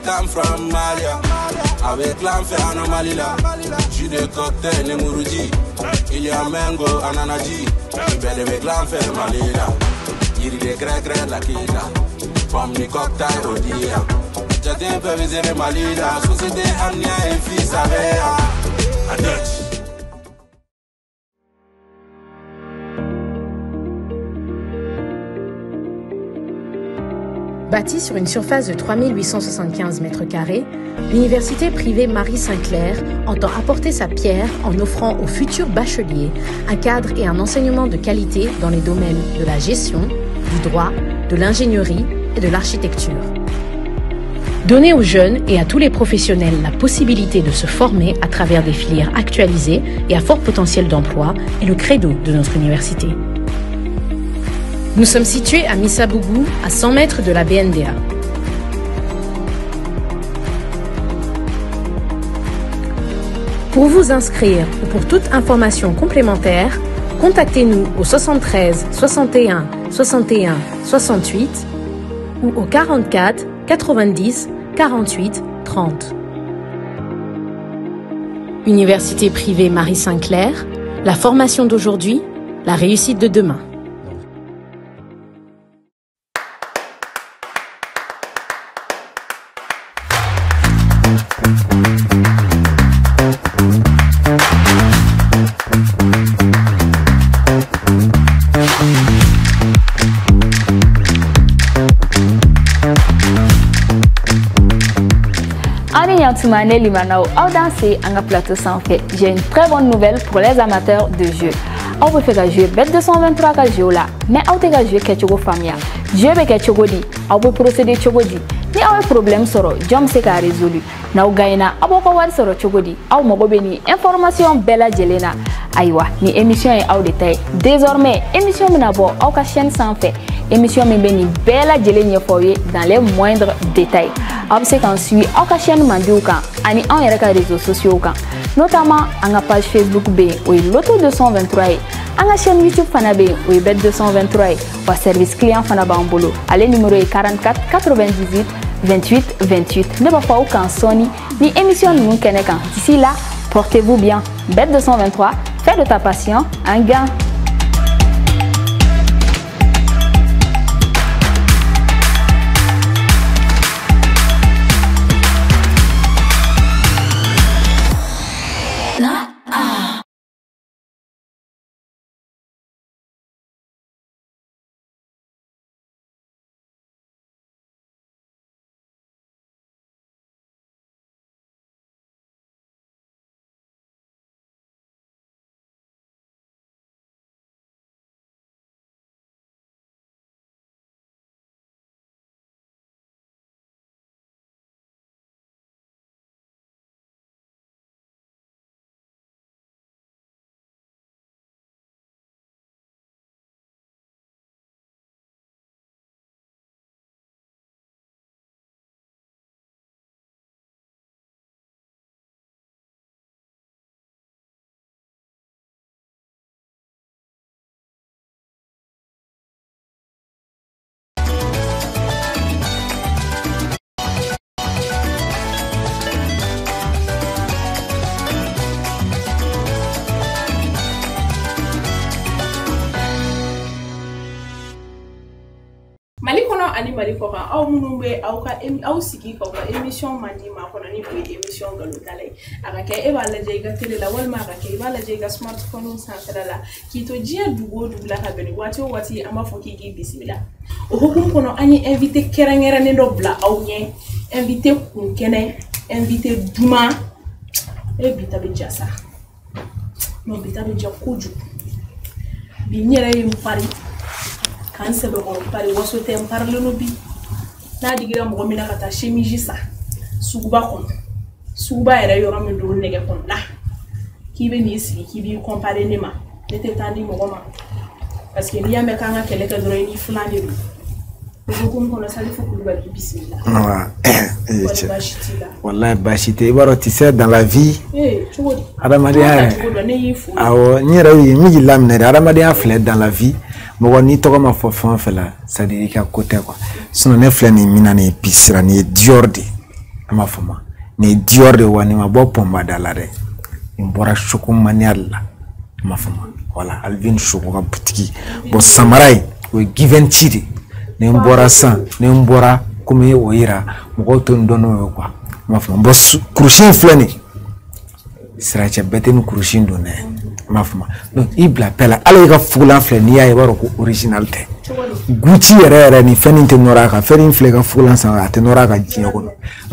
come from Malia. Avec l'enfer en Malila. Jus de cocktail et mouroudi. Il y a mango, ananaji. Belle avec l'enfer Malila. Il y a grec la kila. Pomme du cocktail au dia. J'ai un peu visé Malila. Société Amnia et fils avec. A Dutch. Bâtie sur une surface de 3875 m², l'université privée Marie-Saint-Clair entend apporter sa pierre en offrant aux futurs bacheliers un cadre et un enseignement de qualité dans les domaines de la gestion, du droit, de l'ingénierie et de l'architecture. Donner aux jeunes et à tous les professionnels la possibilité de se former à travers des filières actualisées et à fort potentiel d'emploi est le credo de notre université. Nous sommes situés à Missabougou, à 100 mètres de la BNDA. Pour vous inscrire ou pour toute information complémentaire, contactez-nous au 73 61 61 68 ou au 44 90 48 30. Université privée Marie-Saint-Clair, la formation d'aujourd'hui, la réussite de demain. J'ai une très bonne nouvelle pour les amateurs de jeux. On peut faire jouer Bet 223 ka jeu là, mais on peut jouer quelque famia. Jeu be quelque dit, on peut procéder chogodi. Ni un problème soro, jom se ka résolu. Na ugaina, aboko war soro chogodi. Au mogo beni information bella jelena. Aywa, ni émission est au détail. Désormais, émission menabo au ka chaîne sans fait. Émission me beni bella jelenya foye dans les moindres détails. Observe ensuite au ka chaîne mandiouka, ani en yereka réseaux sociaux kan. Notamment à la page Facebook B ou Loto 223 à la chaîne YouTube Fanabe ou Bet 223 ou service client Fanabambolo. Allez numéro 44 98 28 28. Ne va pas aucun Sony ni émission nous kenekan. D'ici là, portez-vous bien. Bet 223, fais de ta passion un gain. ani mali ko kan aw munun be aw sigi ka émission mandi ma ko ni ko émission galo dalay aka ke e bala je ga tele la wal ma ka ke bala je ga smartphone santra la ki to je dugo dubla ka beni wati ama fo ki gi bismillah o hukum kono ani invité kerangera ne do bla aw nye invité kun kene invité duma e bitabe jasa no bitabe jakuju bi nyere yim pari kan se be ko pari waso tem parle no bi na digira mo mina kata chemiji sa suba era yoro mi do nege kon la ki be ni si ki bi comparer ni ma tete tandi mo ma parce que ni amé kanga kele ka doro ni flande bi ko ko ko na sali fo ko ba bismillah wallahi bashite ibaro ti c'est dans la vie adamadia awo ni rawi mi lamne adamadia flè dans la vie mo ni to ma fo fon fela ça dit ka côté quoi sinon ne flè ni minane pisira ni diordi ama fama ni Dior de wani ma bo pomba dalare ni bora choko manial la ama fama voilà Alvin choko ka boutique bo samarai we given chidi ni bora san ni bora comme o ira mo to ndono quoi ama fama bo kurushin flani siracha beten kurushin do ne ama fama donc ibla pela ala ka fulan flani ya baro ko original te Gucci era ni feni te noraka feni flega fulan sa te noraka jinya ko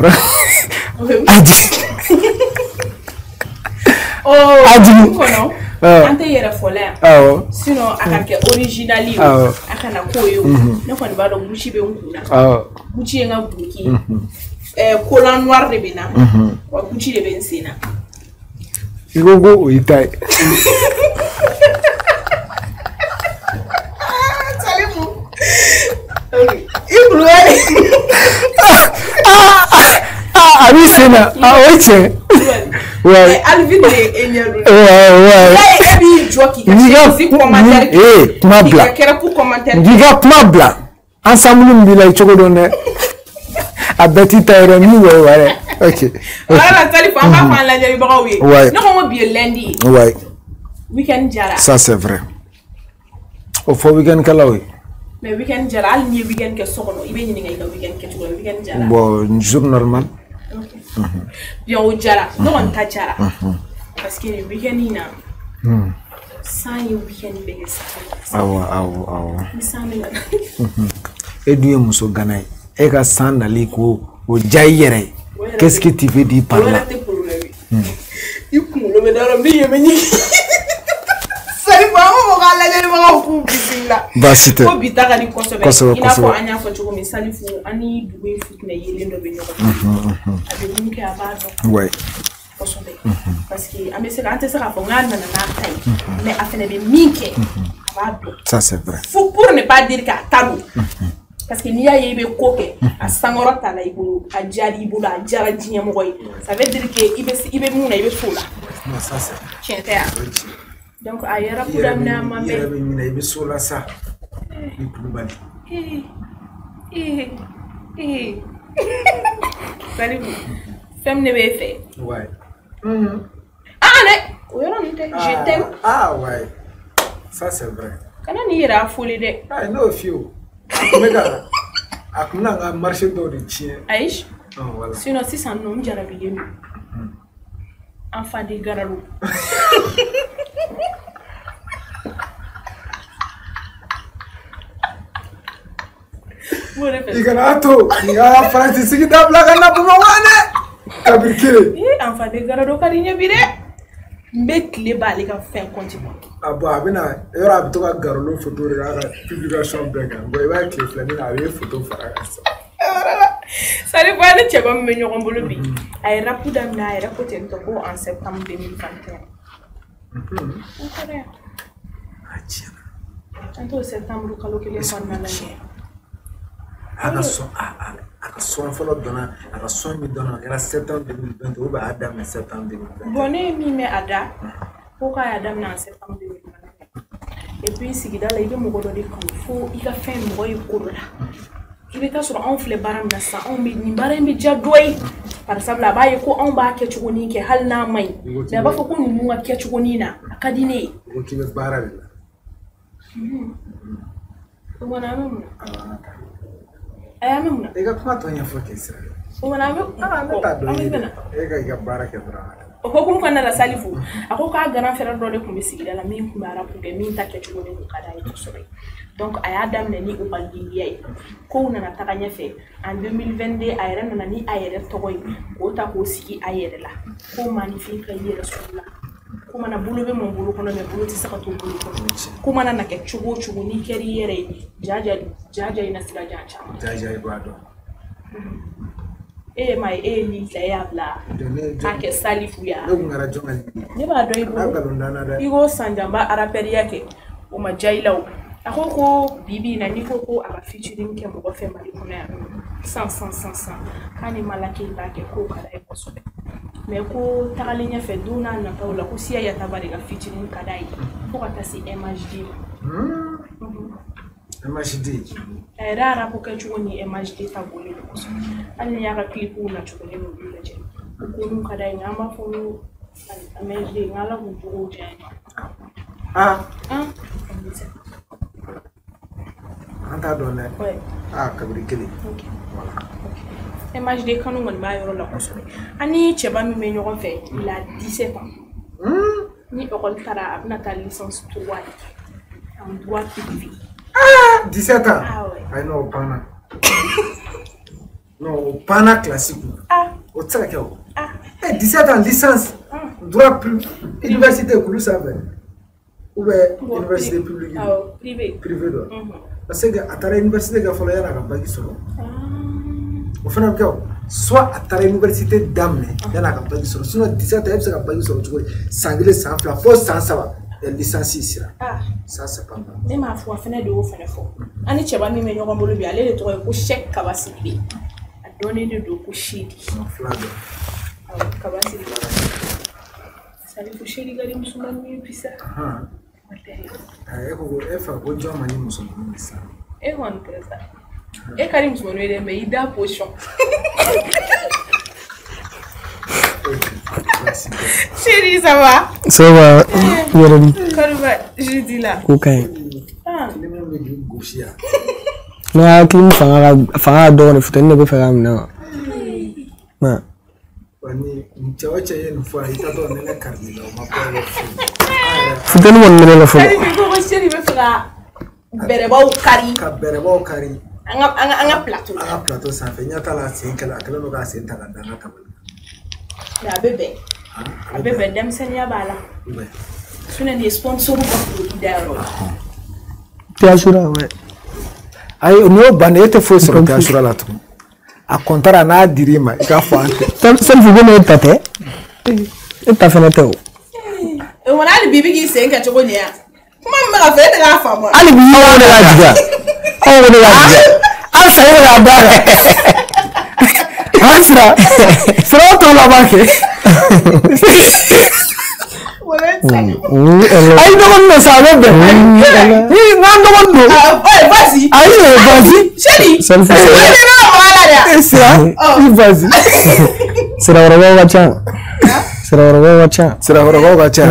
adi kono ante yera fola sinon akake originali akana koyo ne ko ba do Gucci be nkuna Gucci nga buki collant noir de bena wa Gucci de bensina igogo oitai Abi sena oche ouais Alvin de enyaru ouais ebi joki kuma bla kera pour commentaire diga kuma bla ensemble mbila ichoko donne abeti tayre mi ouais OK voilà tali fa ma fa la jari bagawi no ko bi lundi ouais weekend jara ça c'est vrai au fo weekend kala oui mais weekend jara al ni weekend ke sokono ibe ni ngay weekend ke to weekend jara bon jour normal bien au jara non on ta jara parce que le weekend ina sans le weekend be ça awa et Dieu muso ganai e ka sandali ko o jayere qu'est-ce que tu veux dire par là ikulo me daro mi yemeni basite ko bitaka ni kosobe ina ko anya ko chuko misalifu ani duwe futne yelendo be nyoko abi munke abado ouais kosobe parce que amese ka antese ka fongana na tai mais afene be minke abado ça c'est vrai faut pour ne pas dire ka tabu parce que ni ya yebe koke a sangoro tala ibulu a jari ibulu a jara jinya mogoy ça veut dire que ibe muna ibe fula ça c'est chente donc ayera pudam na mambe yera mina ibe sola sa ikulubali salut femme ne be fait ouais ne je t'aime ouais ça c'est vrai kana ni yera folie de I know a few mega akuna nga marché do de chien aish voilà sinon si ça non jarabi yemi enfant de garalo Iganato, ya Francis kita belakang na pemawane. Kabir kire. Enfant de garalo karinya bire. Mbekle bali ka fin continue. Abo abina era abitoka garolo photo ra publication bega. Boy ba ke flani na re photo fara. Sari bwana cheba mmenyo ngombolo bi. Ay rapuda na ay rapote ntoko en septembre 2021. Achia. Tanto septembre kalokele fana la. Aka son folo dona aka son mi dona era septembre 2020 ou ba adam en septembre 2020. Bonne mi me ada. Pourquoi adam na septembre 2020? Et puis sigida la ibe mogodo de comme faut ika fin mogoy korola. Il est sur un flé baram na sa on mi ni baram bi jadoi par exemple la baye ko on ba ke chugoni ke hal na mai da ba fa ko nu wa ke chugoni na akadine ko ki be baral ko wana mu ayame mu e ga kuma to nya fo ke sira ko wana mu ta do e ga baraka dra o ko kum kana la salifu ako ka garan feral do de kum bi sigida la min kum ara pour que min ta ke chugoni ko kada yi to sobe. Donc ayadam nani ubangiliye ko nana takanya fe en 2022 ayera nana ni ayere togoy ko ta ko siki ayere la ko magnifique ayere sola ko mana bulube mon bulu kono me bulu ti saka to bulu ko mana na ke chugo ni keri yere jaja ina sila jaja ibado mai ni la ya bla ake salifu ya ngara jonga ni ba do igo sanjamba araperi yake o majailao akoko bibi na niko ko aba featuring ke mo fe mali ko na 100 kani malaki ba ke ko kala e ko sobe me ko tagalinya fe duna na paula ko sia ya tabari ga featuring kadai ko kata si MHD MHD era ko ke chuni MHD tabuli Ani ya ka clip na chukule mu bileje. Ko nu kada ngama fo amejde ngala mu jogo jani. Anta donne. Ouais. Kabiri kele. OK. Voilà. OK. MHD kanu ngon ma yoro la kosobe. Ani cheba mi me ñogon fe, il a 17 ans. Ni école tara abna ta licence 3 en droit privé. 17 ans. Ah ouais. I know pana. Non, pana classique. Au tsaka ko. 17 ans licence. Droit privé. Université Koulou Savé. Ou université publique. Privé. Privé. Parce que à ta université ga folo yana ga bagi solo. Au final soit à ta université d'Amne yana ga bagi solo. Sinon 17 ans ga bagi solo tu sanglé sans fla faut sans ça. Licence ici là. Ça c'est pas mal. Mais ma foi fena de o fena fo. Ani cheba mi me ñogon bolo bi ale le to ko chèque kabasidi. A donner de do ko shidi. Flago. Kabasidi. Ça lui toucher les gars musulmans mi pisa. Efa ko joma ni musulmani sa. On ça. Et Karim musulmani de mais il da potion. Chérie, ça va? Ça va. Je dis là. Ok. Non, clim fanga do ne futani ne be fanga mina. Ma. Wani mchawacha yenu fa itato nene karnila ma pa. Futani mon mene la fo. Chérie, ko chérie be fanga bereba o kari. Ka bereba o kari. Anga plateau. Anga plateau ça fait nyata la senkala akala no ga senta la danga tabul. Ya bébé. Bébé dem senya bala. Ouais. Suna des sponsors pour d'euro. Te assura ouais. Ay no banete fo sur te assura la tout. A contara na dirima ka fo ante. Sen fu gene tate. E ta fena te o. E wona ali bibi gi senka chogo nya. Kuma mma fa te ga fa mo. Ali bi yo ne la diga. O ne la diga. Al sa yo la ba. Asra. Sera to la ba ke. Aïe, demande ça, non, vas-y. Aïe, vas-y. Chérie. Ça me fait ça. Vas-y. C'est la vraie voiture. C'est la vraie voiture. C'est la vraie voiture.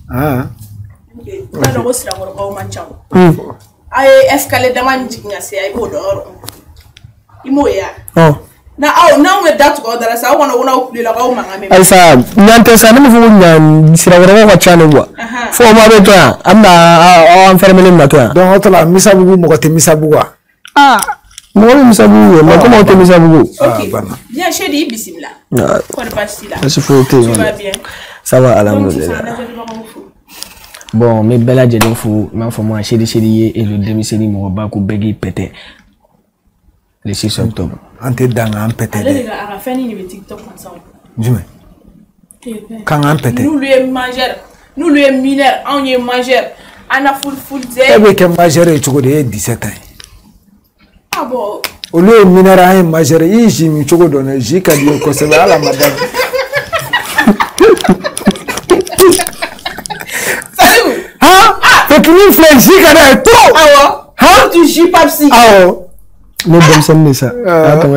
Alors, c'est la vraie voiture. Aïe, escalier de manjigna, c'est aïe, odor. Imoya. Oh. Na we dat ko dara sa wona ukuli la ko mangame ay sa nyante sa ne fu nyan sira wara ko chane wa fo ma be to amna enfermer na to donc otla misabu mo ko te misabu wa mo misabu mo ko mo te misabu OK bien chérie bismillah ko de parti là c'est fou tu vas bien ça va alhamdulillah bon mais bella jeli fou ma fo moi chérie et le demi-série mo ba ko begi pété le 6 octobre ante danga am pété allez les gars à la fin ni TikTok ensemble jume quand am pété nous lui majeur nous lui mineur on est majeur ana full zé ebe ke majeur e chogo de 17 ans bon o le mineur a majeur yi jimi chogo do na ji ka di ko se ala madame salut te kini flex ji ka na to tu ji papsi ne dem sen ni sa attends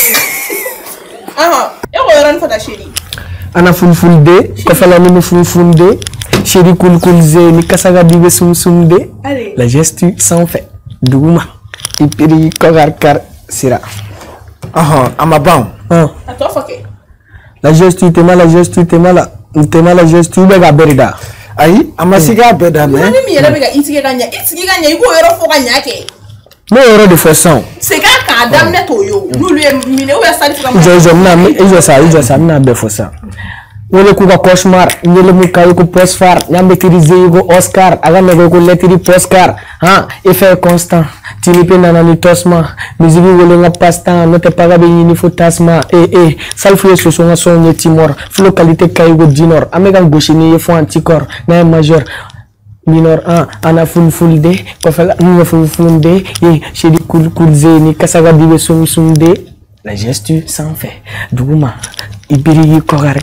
e ko ran fata chérie ana full de ko fala ni full de chérie cool zé ni kasaga dibe sum de la gestu sans fait duguma ipiri kogar sira amabam attends foké la gestu te mala gestu be ga berida ayi amasiga beda me ni mi yele be ga itige ganya iko yoro fo ganya ke no euro de façon c'est quand dame neto yo nous lui mine ou ça dit je ça na be fosa wole ku ka cauchemar nyele mu kay ko postfar nyambe tirize go Oscar aga nego ko letiri postcard effet constant tilipe nana ni tosma musique wole nga pasta no te paga be ni fotasma salfue so nga sonye timor localité kay go dinor amega goshini ye fo anticor na majeur minor ana full de ko fala ni full de chéri cool zé ni kasaga dibe sum de la gestu sans fait duguma ibiri kogar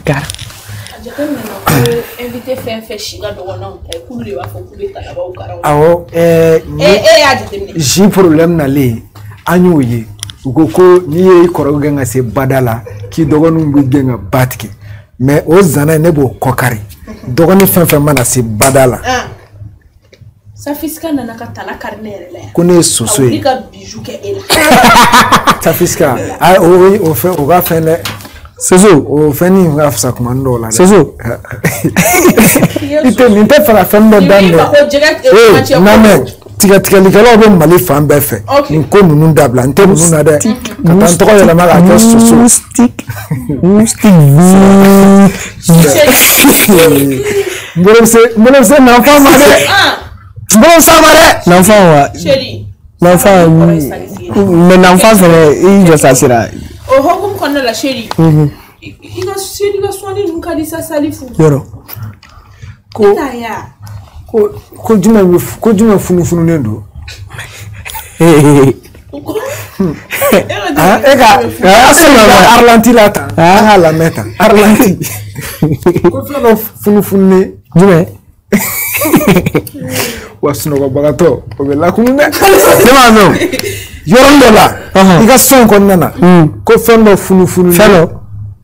invité fait chiga do wona pour le wa pour le tala ba ukara j'ai problème na le anyoye ko ni ye kɔrɔ gɛn ka se badala k'i dɔgɔninw bɛ gɛn ka ba tigɛ mais o zana ne b'o kɔkari dɔgɔnin fɛn fɛn mana se badala Safiska nana ka tala kari ne yɛrɛ la yan ko ne ye soso ye ka bijou kɛ e la Safiska o fɛn o ka fɛn dɛ soso o fɛn ni ka fisa kuma dɔw la dɛ soso nin tɛ fɛ ka fɛn dɔ daminɛ namɛ tigɛlikɛlaw bɛ Mali fan bɛɛ fɛ nin ko ninnu dabila n tɛ ninnu na dɛ ka taa n tɔgɔ yɛlɛma k'a kɛ soso Mbolomise n'enfant ma dɛ Mbolomise ma dɛ l'enfant wa l'enfant mais l'enfant c'est il doit s'assurer o hokum kɔnɔ la chérie i ka soigner ninnu ka di sa salifu yɔrɔ ko jumɛn funufununen don Arlanti la tan an la lamɛn Arlanti ko fɛn dɔ funufununen jumɛn wa sunɔgɔbagatɔ o bɛ lakunu dɛ ne m'a mɛn yɔrɔnin dɔ la i ka sɔn kɔnɔna na ko fɛn dɔ funufununen fɛn dɔ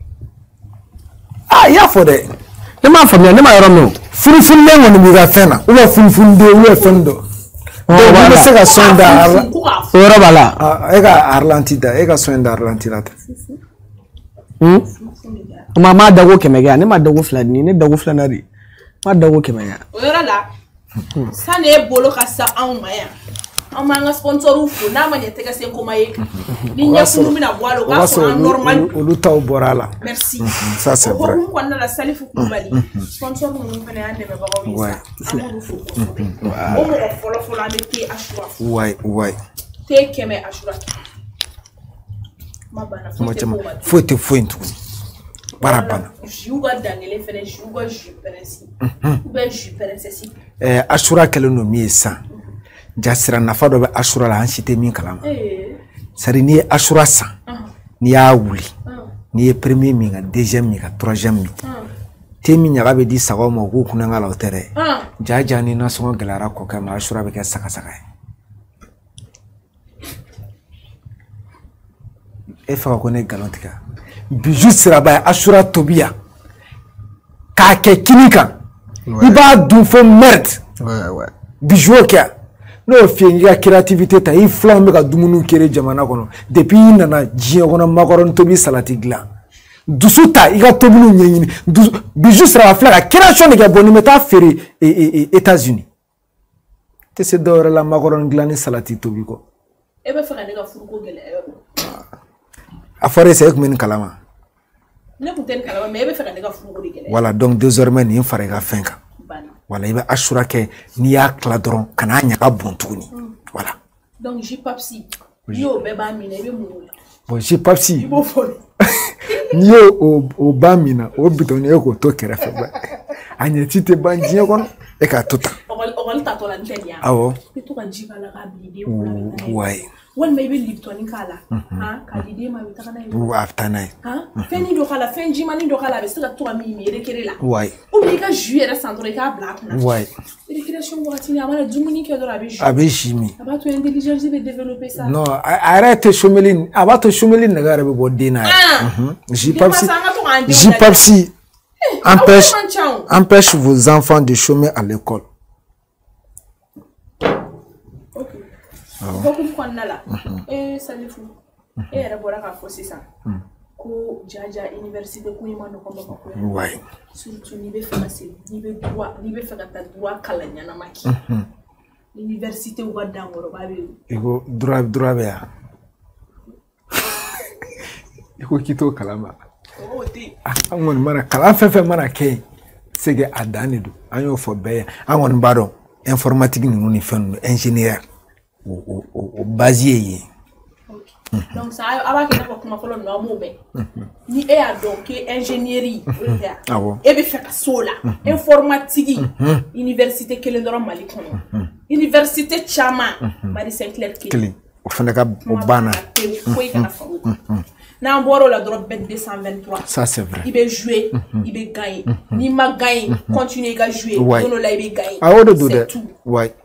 i y'a fɔ dɛ ne m'a faamuya ne ma yɔrɔ mɛn funufununen kɔni b'i ka fɛn na ou bien funufununden ou bien fɛn dɔ donc i bɛ se ka sɔn da o yɔrɔ b'a la e ka Arlanti da e ka sɔn da Arlanti la tan ma dago 100 kɛ ne ma dago 2 ni ne dago 2 na de ma dago 100 kɛ o yɔrɔ la sani e bolo ka sa anw ma yan an b'an ka sponsor fo n'a ma ɲɛ tɛgɛ sen koma ye ni ɲɛkunu bɛna bɔ a la o k'a sɔrɔ an normal olu taw bɔra a la merci ça c'est vrai o kɔnɔna la Salifu Kulubali sponsor ninnu fana y'an dɛmɛbagaw ye sa an b'olu fo kosɛbɛ o mɔgɔ fɔlɔfɔlɔ an bɛ te Asura ouais te 100 Asura ma bana foyi tɛ foyi tuguni bara bana jiw ka dangelen fana jiw ka jus pɛrɛnsi ou bien jus pɛrɛnsɛsi Asura kɛlen don min ye san jasira nafa dɔ bɛ Asura la an si tɛ min kalama sari n'i ye Asura san n'i y'a wuli n'i ye premier min ka deuxième min ka troisième min te min ɲaga bɛ di sagaw ma u k'u kunnanga la o tɛ dɛ jaja ni nasɔngɔ gɛlɛyara kɔkɛ ma Asura bɛ kɛ sagasaga ye e fɛ ka ko ne galon tigɛ bijou siraba ye Asura tobiya k'a kɛ kini kan i b'a dun fo merde bijou o kɛ n'o fiye n'i ka créativité ta i filanw bɛ ka dumuni kere jamana kɔnɔ depuis i nana diɲɛ kɔnɔ macaroni tobi salati dilan dusu ta i ka tobiliw ɲɛɲini bijou siraba filɛ ka création de kɛ bon nin bɛ taa feere États-Unis tɛ se dɔw yɛrɛ la macaroni dilan ni salati tobi kɔ e bɛ fɛ ka ne ka furuko gɛlɛya yɔrɔ a fɔra e se e tun bɛ nin kalama ne tun tɛ nin kalama mais e bɛ fɛ ka ne ka furuko de gɛlɛya voilà donc désormais nin fara i ka fɛn kan voilà i bɛ Asura kɛ n'i y'a tila dɔrɔn ka n'a ɲaga bon tuguni voilà donc J-Papsi n'i y'o bɛɛ b'a minɛ i bɛ mun la bon J-Papsi i b'o fɔ n'i y'o o ba min na o bitɔn e k'o to kɛrɛfɛ ba a ɲɛci tɛ ban diɲɛ kɔnɔ e k'a to tan ɔkɔli tatɔ la n tɛ nin ya awɔ i bɛ to ka ji k'a la k'a bila i den kunna wayi walima i bɛ liptɔni k'a la k'a di den ma a bɛ taga n'a ye a bɛ taa n'a ye fɛnnin dɔ k'a la fɛn jimani dɔ k'a la a bɛ se ka to ka min récré la wayi ou bien i ka jus yɛrɛ san dɔrɔn i k'a bila a kunna wayi récréation wagati a mana dumuni kɛ dɔrɔn a bɛ jus min a b'a to intelligence bɛ développer ça non a yɛrɛ tɛ someli a b'a to someli nɛgɛ yɛrɛ bɛ bɔ den na yɛrɛ J-Papsi empêche vos enfants de chômer à l'école. Beaucoup kɔnɔna la Salifu e yɛrɛ bɔra k'a fɔ sisan ko jaja université ko in ma nɔgɔn Bamakɔ yan wayi surtout n'i bɛ fɛ ka se n'i bɛ fɛ ka taa droit kalan ɲɛnama kɛ université u ka dankɔrɔba bɛ yen i ko droit bɛ yan i ko k'i t'o kalama an kɔni mana kalan fɛn fɛn mana kɛ yen c'est a dan de don an y'o fɔ bɛɛ ye an kɔni b'a dɔn informatique ninnu ni fɛn ninnu ingénieur o base ye yen donc ça a b'a kɛ n'a fɔ kuma fɔlɔ ninnu an b'o bɛn ni e y'a dɔn k'e ingénierie e bɛ fɛ ka s'o la informatique université kelen dɔrɔn Mali kɔnɔ université caman Marie Saint-Clair kelen o fana ka o banna foyi kana fara o kan n'an bɔra o la dɔrɔn bɛɛ 223 ça c'est vrai i bɛ jouer i bɛ gagner n'i ma gagner continue i ka jouer don dɔ la i bɛ gagner o de don dɛ wayi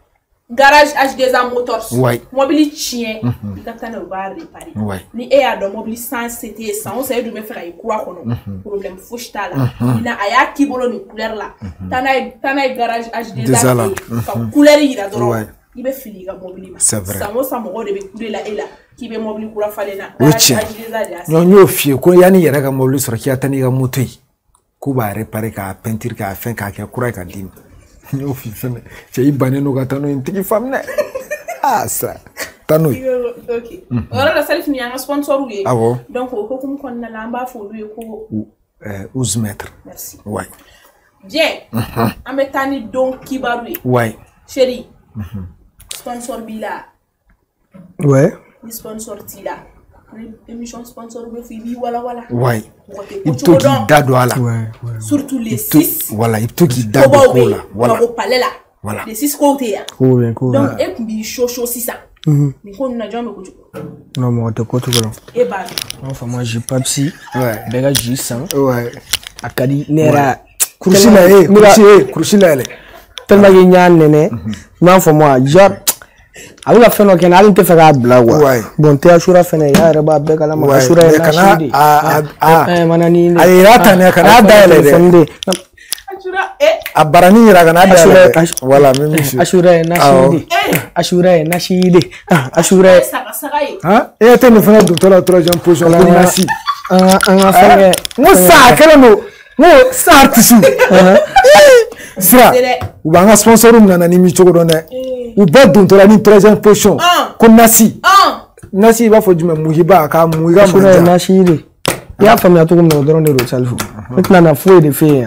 garage H2A Motors. Ouais. Mobile chien. Il ka tane o ba réparer. Ouais. Ni e a do mobile sans c'était sans on sait de me faire ay quoi kono. Problème fushta la. Ina aya kibolo ni couleur la. Tana garage H2A la. Couleur ira do. Ouais. Il be fili ga mobile ma. C'est vrai. Samo de be couleur la ela. Qui be mobile kura falena. Non yo fie ko yani yera ga mobile sur ki atani ga moto yi. Ko ba réparer ka peinture ka fin ka kura ka dim. Yo fie fene. J'ai bané no ga tano intiki famne. Ah ça. Tano. OK. Ora la self ni anga sponsor wi. Ah bon. Donc ko kum kon na lamba fo lui ko 12 mètres. Merci. Ouais. Bien. Ametani donc kibaru. Ouais. Chérie. Sponsor bila. Ouais. Sponsor tila. Émission sponsor be fi wala. Ouais. Il to qui dado ala. Ouais. Surtout les 6. Voilà, il to qui dado kola. Voilà. Voilà. Les 6 côtés. Cool. Donc et puis chaud 600. Ni ko na jambe ko. Non, moi te côté blanc. Et bah. Enfin moi j'ai pas psy. Ouais. Bega j'ai 100. Ouais. Akadi nera. Crucila ele. Tellement qu'il y a un nene. Non, faut moi genre avec la fin on a un peu fait la blague. Bon t'es assura fin ya reba bega la ma assura na shidi. Manani. Ay rata ne kana daele. A barani ira kana daele. Voilà même ici. Assura na shidi. Assura na shidi. Assura. Hein? Et tu me fais docteur la troisième position la nasi. Enfin moi ça quel no. Mo sa artisu. Sira. U banga sponsor um na ni mi chogo ne. U ba docteur la ni troisième position. Ko nasi. Nasi ba fo jume muhiba ka muhiga assura na shidi. Ya famia to comme dans le salfo. Maintenant na fouet de fait.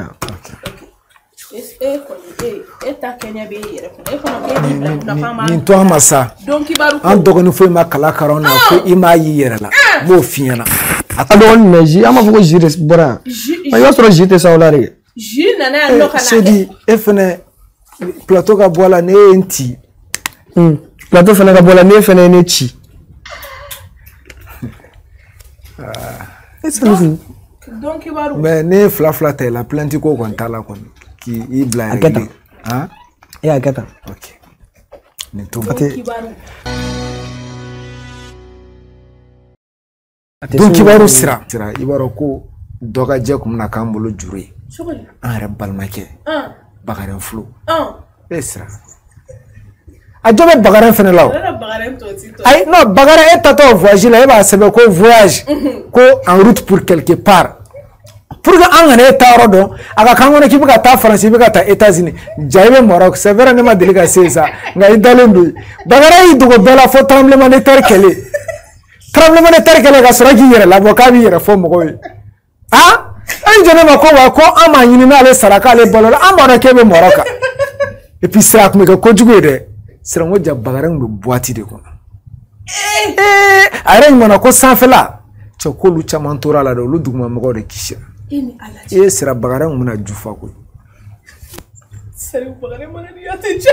Ni to amasa. Donc kibaru. An dogonu fo ma kala karona ko ima yi yere la. Mo fiena. Adon neji ama foko jire bora. Ayo soro jite saulare. Ji nana no kana. C'est dit efene plateau ka bola ne enti. Plateau fene ka bola ne fene ne chi. Donc kibaru. Mais ne fla te la plenty ko konta la kon ki i bla. Hein? Et akata. OK. Ni to kibaru. Donc kibaru sira ibaro ko doga je kum na kambolo jure an rebal make bagaren flo sira a jobe bagaren fene law ay non bagaren est tato voyage la ba sebe ko voyage ko en route pour quelque part pour que an ngane taro do aka kangona ki buka ta France buka ta États-Unis jaibe Maroc c'est vrai ne ma deliga ça ngai dalendo bagaren yi dugo bela fo tremblement de terre kele. Tremblement de terre que les soraki yere la bokabi yere fo mo koy ah ay jone ma ko wa ko ama yini na le saraka le bolo ama na kebe moroka et puis ça ko ko jugo de sera mo jabagara ngbe boati de ko are ngona ko sanfela cho ko lu chamantora la do lu duguma mo de kishira e sera bagara nguna jufa ko sera bagara mo ni atention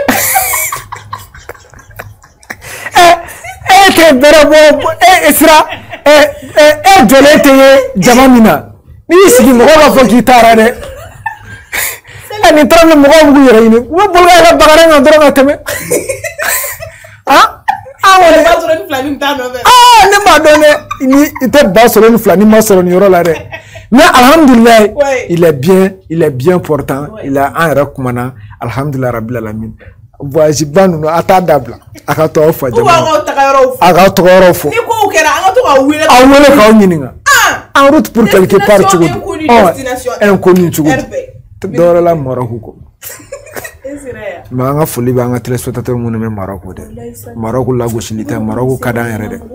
que berabo sira dolete jamamina ni sigi mo ba fo gitara de ani tram mo ko bu yere ni wo bolga la bagara nga doro teme wala ba soro ni flani ntano be ne ma donné ni ite ba soro ni flani ma soro ni yoro la de mais alhamdulillah il est bien portant il a un rekumana alhamdulillah rabbil alamin voyage banu no ata dabla aka to fa jama aka to goro fo ni ko kera aka to ka wele ka nyininga en route pour quelque part tu un connu tu dora la Morocco ko ma nga foli ba nga téléspectateur mu ne Morocco de Morocco la goshilita Morocco kadan yere de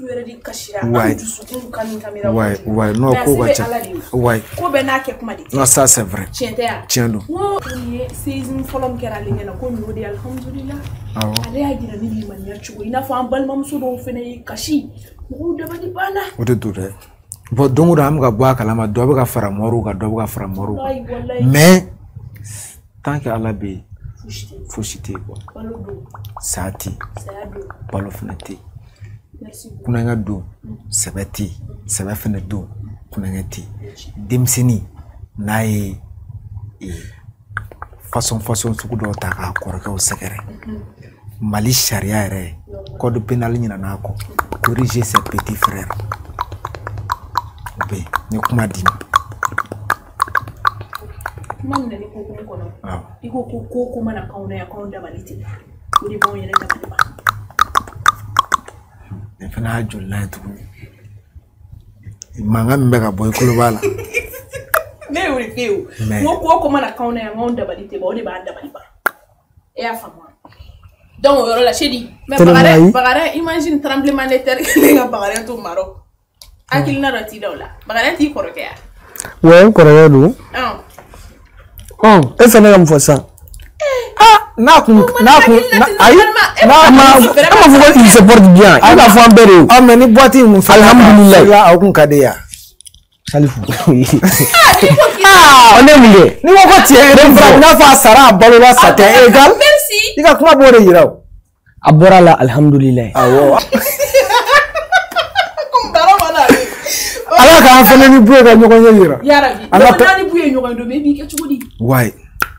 ouais non ko ba cha ouais ko be na ke kuma de non ça c'est vrai tiens do season folom kera linga na ko no di alhamdulillah ale ya gira ni man ya chugo ina fa ambal mam so do fene kashi mo de ba di bana o de do de bo dongo da am ga bo akala ma do ba fara moru ga do ba fara moru mais tant que Allah be fushite ko sati balo fenati kuna nga do sabati sabafene do kuna ngati demseni nae façon suku do ta ka korka o sekere Mali charia yɛrɛ code pénal ɲinana kɔ corriger ses petits frères be ni kuma di kuma min ni ko ko kono iko ko mana kauna ya kauna dabalite uri bon yele dabaliba ne fana jolla tuguni manga min bɛ ka bɔ i kulo b'a la ne uri fiu ko mana kauna ya kauna dabalite ba o de b'a dabaliba e ya fama donc yɔrɔ la chérie mais bagara imagine tremblement de terre que nga bagara to Maroc akilina rati dawla bagara ti kɔrɔkɛ ya ouais kɔrɔkɛ do e fana ka mun fɔ sisan n'a kun ayi ma fɔ ko il se porte bien i ka fɔ an bɛɛ de ye mais ni boîte in mun fɛ alhamdulillah aw kun ka di yan Salifu on est milieu ni ko tiɲɛ n'a fɔ a sara a balola sa tɛ égal i ka kuma b'o de yira o a bɔra la alhamdulillah awɔ ala k'an fana ni buye ka ɲɔgɔn ye yira yarabi ala ni buye ɲɔgɔn do mais bi kɛ cogo di wayi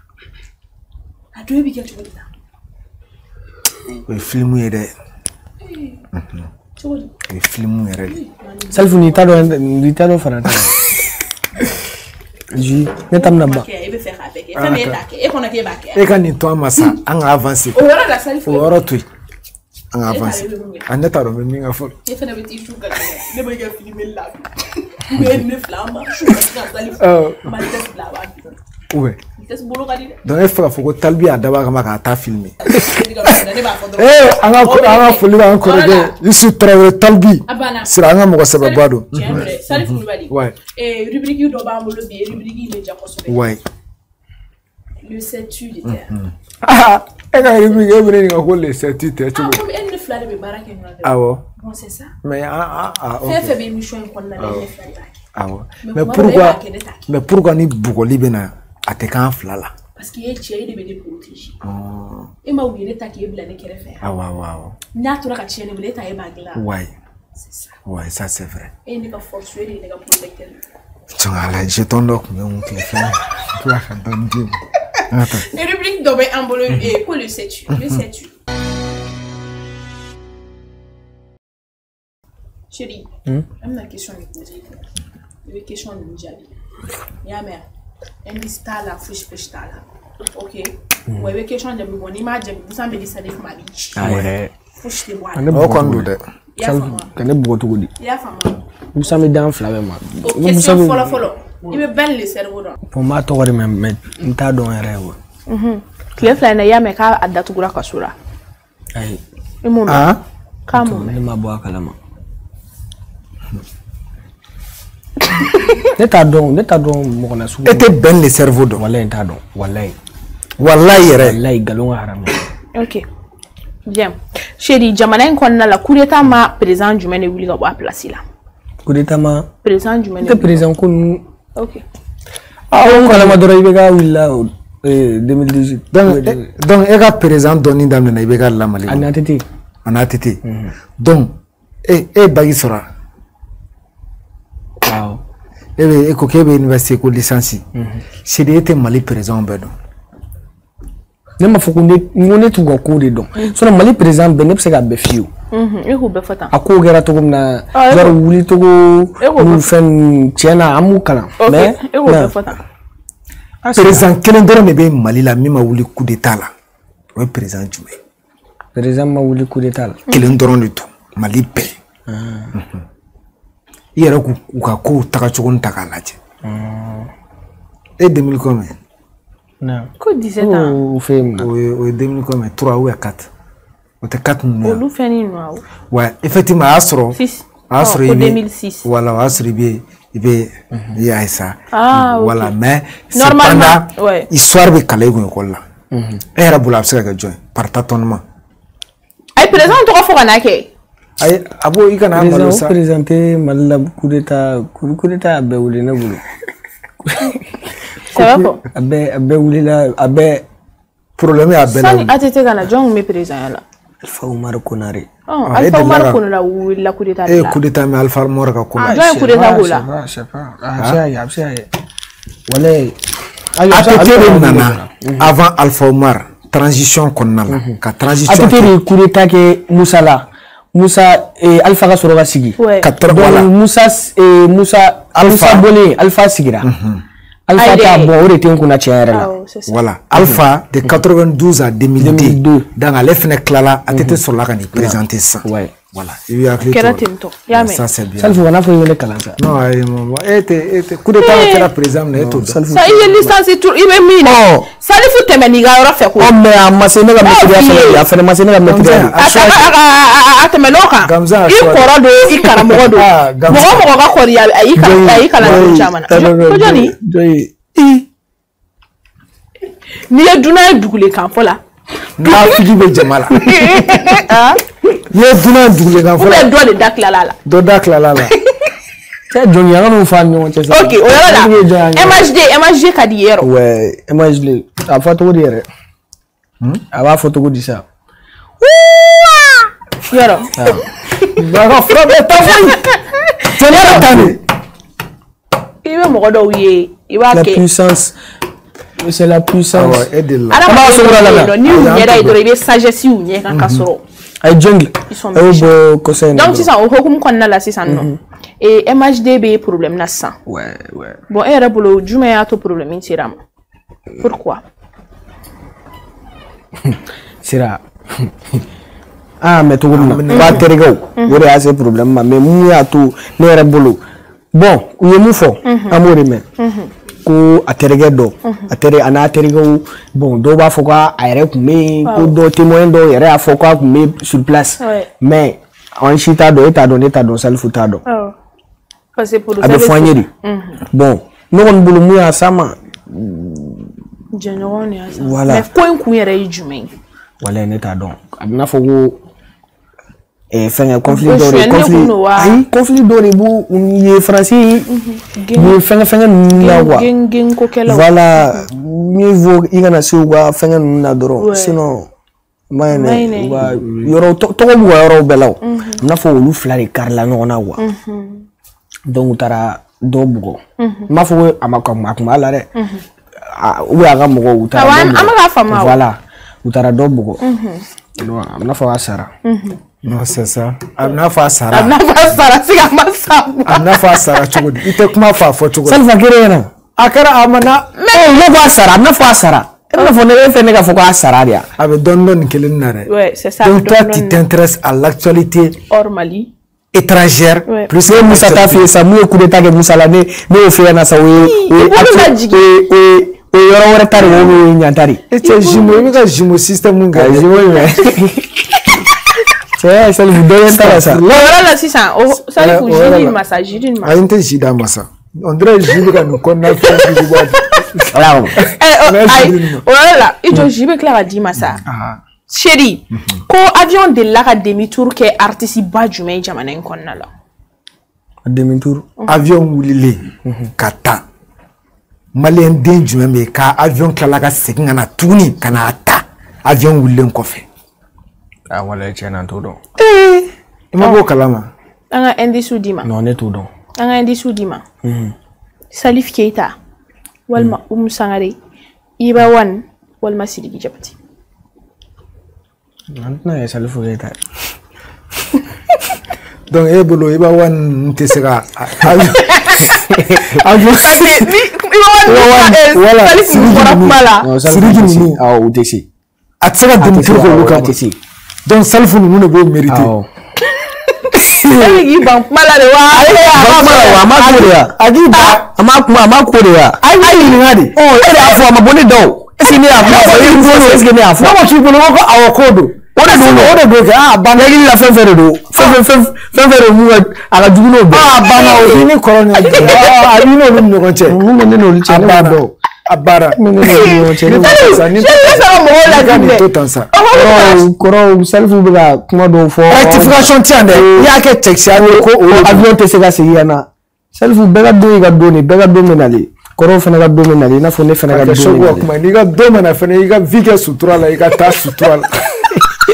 a do bi kɛ cogo di o ye film ye dɛ cogo di o ye film yɛrɛ de Salifu ni ta dɔn fana ta ji ne ta mina ba e bɛ fɛ k'a bɛɛ kɛ fɛn min e t'a kɛ e kɔnɔ k'e b'a kɛ e ka nin to an ma sa an ka avancer o yɔrɔ la Salifu o yɔrɔ to yen an ka avancer a ne t'a dɔn n bɛ min ka fɔ e fana bɛ t'i su ka ne bɛ kɛ filmer la mais ne fila ma su ka Salifu ma tɛ fila ba ouais tɛ bolo ka di dɛ donc e fɛ ka fɔ ko Talibi a dab'a kama k'a ta filmer ne b'a fɔ dɔrɔn an ka foli b'an kɔrɔkɛ Isu Traoré Talibi sira an ka mɔgɔ sɛbɛba don Salifu Kulibali ouais rubrique dɔ b'an bolo bi rubrique bɛ ja kosɛbɛ ouais le sais-tu de terre e ka rubrique e bɛ ne ɲininka ko le sais-tu tɛ cogo comme e ni fila de bɛ baara kɛ ɲɔgɔn fɛ awɔ bon c'est ça mais fɛn fɛn bɛ émission in kɔnɔna la ne fila de b'a kɛ awɔ mais pourquoi ni bugɔli bɛ na a tɛ k'an fila la parce que e cɛ e de bɛ ne protéger e ma wuli ne ta k'e bila ne kɛrɛfɛ awɔ n'a tora ka tiɲɛ ne bolo e ta e b'a dilan ouais c'est ça ouais ça c'est vrai e ne ka force e de ye ne ka protecteur Ala jeton dɔ kun bɛ mun kɛ fɛn kila ka dɔɔni di ma et rubrique dɔ bɛ an bolo ko le sais-tu chérie an bɛna question de poser i bɛ question ninnu jaabi n'i y'a mɛn indice t'a la fosi t'a la ok wa i bɛ question jaabi bɔ n'i m'a jaabi busan bɛ di Salifu ma a bɛ ci fosi tɛ bɔ a la o kɔni don dɛ i y'a faamu ka ne bugɔ cogo di i y'a faamu busan bɛ dan fila bɛɛ ma question fɔlɔ i bɛ bɛn le cerveau dɔn bon m'a tɔgɔ de mɛn n t'a dɔn yɛrɛ wa tile fila in na i y'a mɛn k'a datugura kaso la ayi i mun dɔn k'a mun ne ma bɔ a kalama ne t'a dɔn mɔgɔ na sugu e tɛ bɛn le cerveau dɔn walayi n t'a dɔn walayi yɛrɛ walayi nkalon ka haramu ok bien chérie jamana in kɔnɔna la coup d'état ma président jumɛn de wuli ka bɔ a place la coup d'état ma président jumɛn tɛ président ko ninnu ok aw kalama dɔrɔn i bɛ k'a wulila 2018 donc e ka président dɔnni daminɛna i bɛ ka lamali a n'a tɛ ten donc e bagi sɔrɔ awɔ e ko k'e bɛ université ko licence c'est de e tɛ Mali président bɛɛ dɔn ne ma fɔ ko ne t'u ka ko de dɔn sinon Mali président bɛɛ ne bɛ se k'a bɛɛ f'i ye e k'u bɛɛ fɔ tan a ko kɛra cogo min na yɔrɔ wuli cogo n'u fɛn tiɲɛ na an b'u kalan mais e k'u bɛɛ fɔ tan président kelen dɔrɔn de bɛ Mali la min ma wuli coup d'état la o ye président jumɛn président ma wuli coup d'état la kelen dɔrɔn de don Mali bɛɛ i yɛrɛ k'u ka kow tagacogo ta k'a lajɛ e 2000 combien non ko 17 ans o fɛ mun na o ye 2000 combien 3 ou 4 o tɛ 4 ninnu olu fɛn ni nɔ ouais effectivement a y'a sɔrɔ 6 a y'a sɔrɔ ko 2006 voilà o y'a sɔrɔ i bɛ i y'a ye sa voilà mais normalement histoire bɛ kalan i kun école la e yɛrɛ bolo a bɛ se ka kɛ jɔn ye par tâtonnement ayi président tɔgɔ fɔ ka n'a kɛ ayi a b'o i kana malo sa président tɛ Mali la coup d'état a bɛɛ wuli ne bolo ça va fɔ a bɛɛ wulila a bɛɛ problème y'a bɛɛ la sani ATT ka na jɔn kun bɛ président la Alpha Oumar Konare Alpha Oumar Konare wulila coup d'état coup d'état mais Alpha Oumar ka Konare jɔn ye coup d'état k'o la a bɛ se ka kɛ walayi ATT de nana avant Alpha Oumar transition konnala ka transition atete coup d'état ke Moussa Alpha ka soroga sigi Moussa Bolé Alpha sigira Alpha ta bon ore ten kuna tiare la voilà Alpha de 92 à 2002 dans la fene klala atete sur la kani présenter ça voilà il y a ça c'est bien ça faut on a fait le kalanza non était coup de temps était présent mais tout ça il est licence tout il est mis ça il faut temeni ga ora fait ko mais amasene ga metri ya fait masene ga metri atemeloka il koro do i karamogo do mo ga kori ai kala chamana ko jani ni ya duna dugule kan fola na fiji be jamala ye duna dugule kan fola do de daklala c'est Johnny on fa nyon c'est ça OK oyala MHD kadiyero ouais MHD a photo dire aba photo di ça yoro ba frappe ta fay tenera tane ibe mo godo wiye iba la ke puissance c'est la puissance et de là ala so ni nyera idoro ibe sagesse unye kan kasoro ay jungle bo ko sen donc c'est ça o hokum konna la c'est ça non et MHDB problème na ça ouais bon era bolo juma ya to problème intiram pourquoi sira mais to gumna ba terego wori a ce problème mais mu ya to ne era bolo bon uye mu fo amore men ko aterege do atere ana aterege bon do ba fo ka ayre kume ko do témoin do yere a fo ka kume sur place mais on chita do eta do self ta do parce pour abe foanyeri bon no on bulu mu ya sama jeneron ya ça voilà mais ko en ku yere jume wala ne ta do abna fo go fenga conflit d'ore bu ye français ni fenga na wa ko kala voilà niveau igana siwa fenga na doro sinon mayne wa yoro to bu yoro belaw na fo lu flare karla no na wa donc tara do bugo ma fo amakuma la re ou aga mugo utara amaga fama voilà utara do bugo no amna fo asara non c'est ça amna fa sara siga masa amna fa sara chugudi ite kuma fa fo chugudi salfa kirena akara amana no fa sara amna fa sara amna fo ne fe ne ga fo ko asara dia abe don kelin nare ouais c'est ça donc toi tu t'intéresses à l'actualité hors Mali étrangère plus que Moussa ta fait ça mu coup d'état que Moussa la ne fait na sa we yoro wore tari wo nyantari et jimo système munga jimo c'est ça vous donne ça voilà c'est ça ça il faut gérer le massage ayinte jida massa on dirait jibe ka nous connait fait du bois alors voilà il doit jibe clara di massa chéri ko avion de la demi tour que artiste ba jumé jamana en konna la demi tour avion wulile kata malien den jumé me ka avion kala ka segin na tuni kana ata avion wulilen kofe ah wala chena to do ima bo kalama anga indi sudima non ne to do anga indi sudima Salif Keita walma Sangare iba wan walma Sidiki Jabati na Salif Keita donc bolo iba wan tesega wala Sidiki ni ah utesi atsega dimitir ko luka donc Salif nous ne peut mériter Egi ban malade wa ama korea ai ni ngadi ele afo ama boni do esi ni afo esi ni afo na mo chibulo ko awokodo ode do ka bana egi la fenfere do fenfere mu aga jugulo be bana o ni corona abi no ni ko che mu ne no li che do abara koro selfu biga kuma do fo rectification tiande ya ke texia ko avion te sega sigana selfu bega do iga do ni bega do menali koro fena ga do menali na fo ne fena ga do menali kuma ni ga do mena fena iga vike sutura la iga ta sutura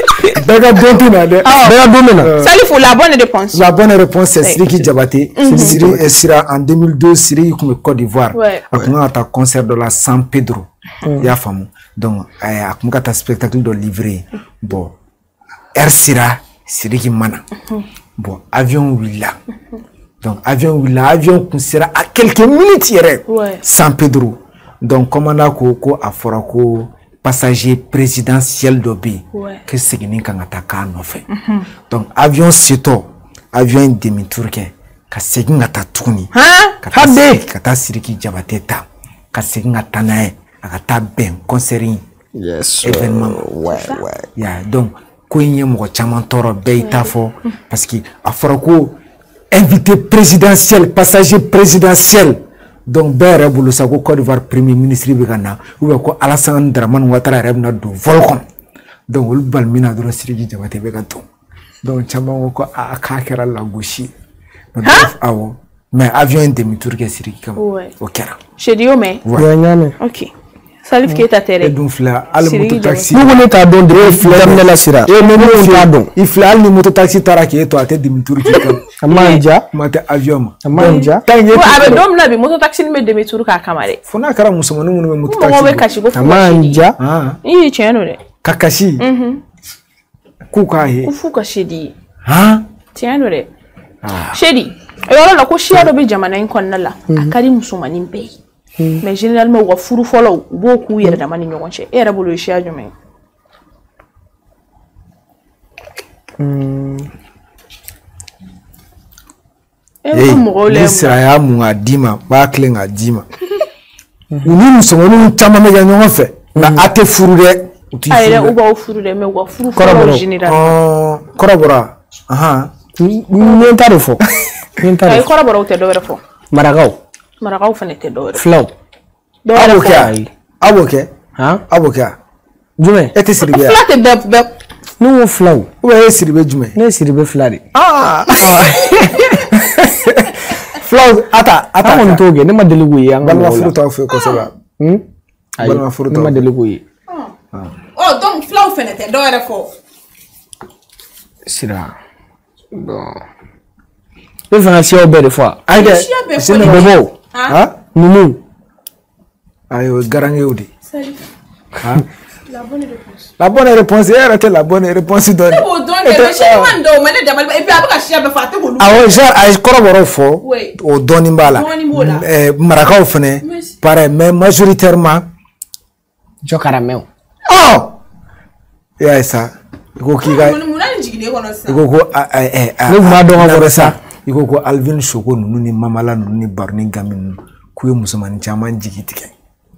Bega Dontuna de. Bega Domena. Salifou, la bonne réponse. La bonne réponse c'est Siriki Diabaté. Sira en 2002, Siriki comme Côte d'Ivoire. A commencé à concert de la San Pedro. Ya famu. Donc a commencé à spectacle de livrer. Bon. Air Sira, Siriki Mana. Bon, avion Willa. Donc avion sera à quelques minutes hier. San Pedro. Donc commandant ko a fora ko passager présidentiel d'Obi que c'est qui n'en attaquant en fait. Donc avion Seto, avion demi-tour ka segin ata tourni. Kata Siriki Diabaté ta. Ka segin ata nae akata ben concert. Yes. Événement. Ouais. Yeah, donc ko yé mo chaman toro beita fo parce que a fora ko invité présidentiel, passager présidentiel. Donc, Béré Boulousago, Côte d'Ivoire, Premier ministre Bigana, ou bien Alassane Draman Ouattara Rebna du Volcom. Donc, le Balmina de la Sirigi Diabaté Begaton. Donc, Chamangoko a Kakera la Gouchi. Mais avion demi-tour qui est Sirigi. Ok. Chez Diomé. Ok. Salif qui est à terre. Et donc, là, al mototaxi. Nous on est à don de terminer la sira. Et nous on est à don. Il faut aller mototaxi taraki et toi à tête demi-tour qui comme. Amanja. Mate avion. Amanja. Avec dom là, bi mototaxi ni me demi-tour ka kamare. Fona kara musomanu mu mototaxi. Mo be kashi go. Amanja. Ii cheno de. Kakashi. Kuka he. Ufu kashi di. Ha? Cheno de. Shedi. Eyo la ko shia do be jamana in konnala. Akari musomani mpe. Mais généralement wa furu follow beaucoup yere da mani ñogonche era bolo chia jume Israël mu adima ba klen adima uni musongonu chama me ñogon fe na ate furu de ayre u ba furu de me wa furu follow généralement corrobora aha ni entare fo ay corrobora te do fo Maragaw fenete do flow avocat hein avocat jume ete siribe flat be no flow ouais siribe jume ne siribe flari flow ata on toge ne madeligu yi anga balma furu taw fe ko sala balma furu taw ne madeligu yi oh donc flow fenete do fo sira bon le financier au de fois aide c'est le bobo hein Noumou ayo garange odi hein la bonne réponse est la bonne réponse donne c'est bon donc je mando mané damal et puis abaka chia be faté ko ah genre ay corroboro fo o doni mbala marakaw fene pareil mais majoritairement jokarameo ya ça ko kiga ko le ma do ngoro ça ko Alvin Shoko nuni mamala nuni barni gamin kuye musomani chama jigitike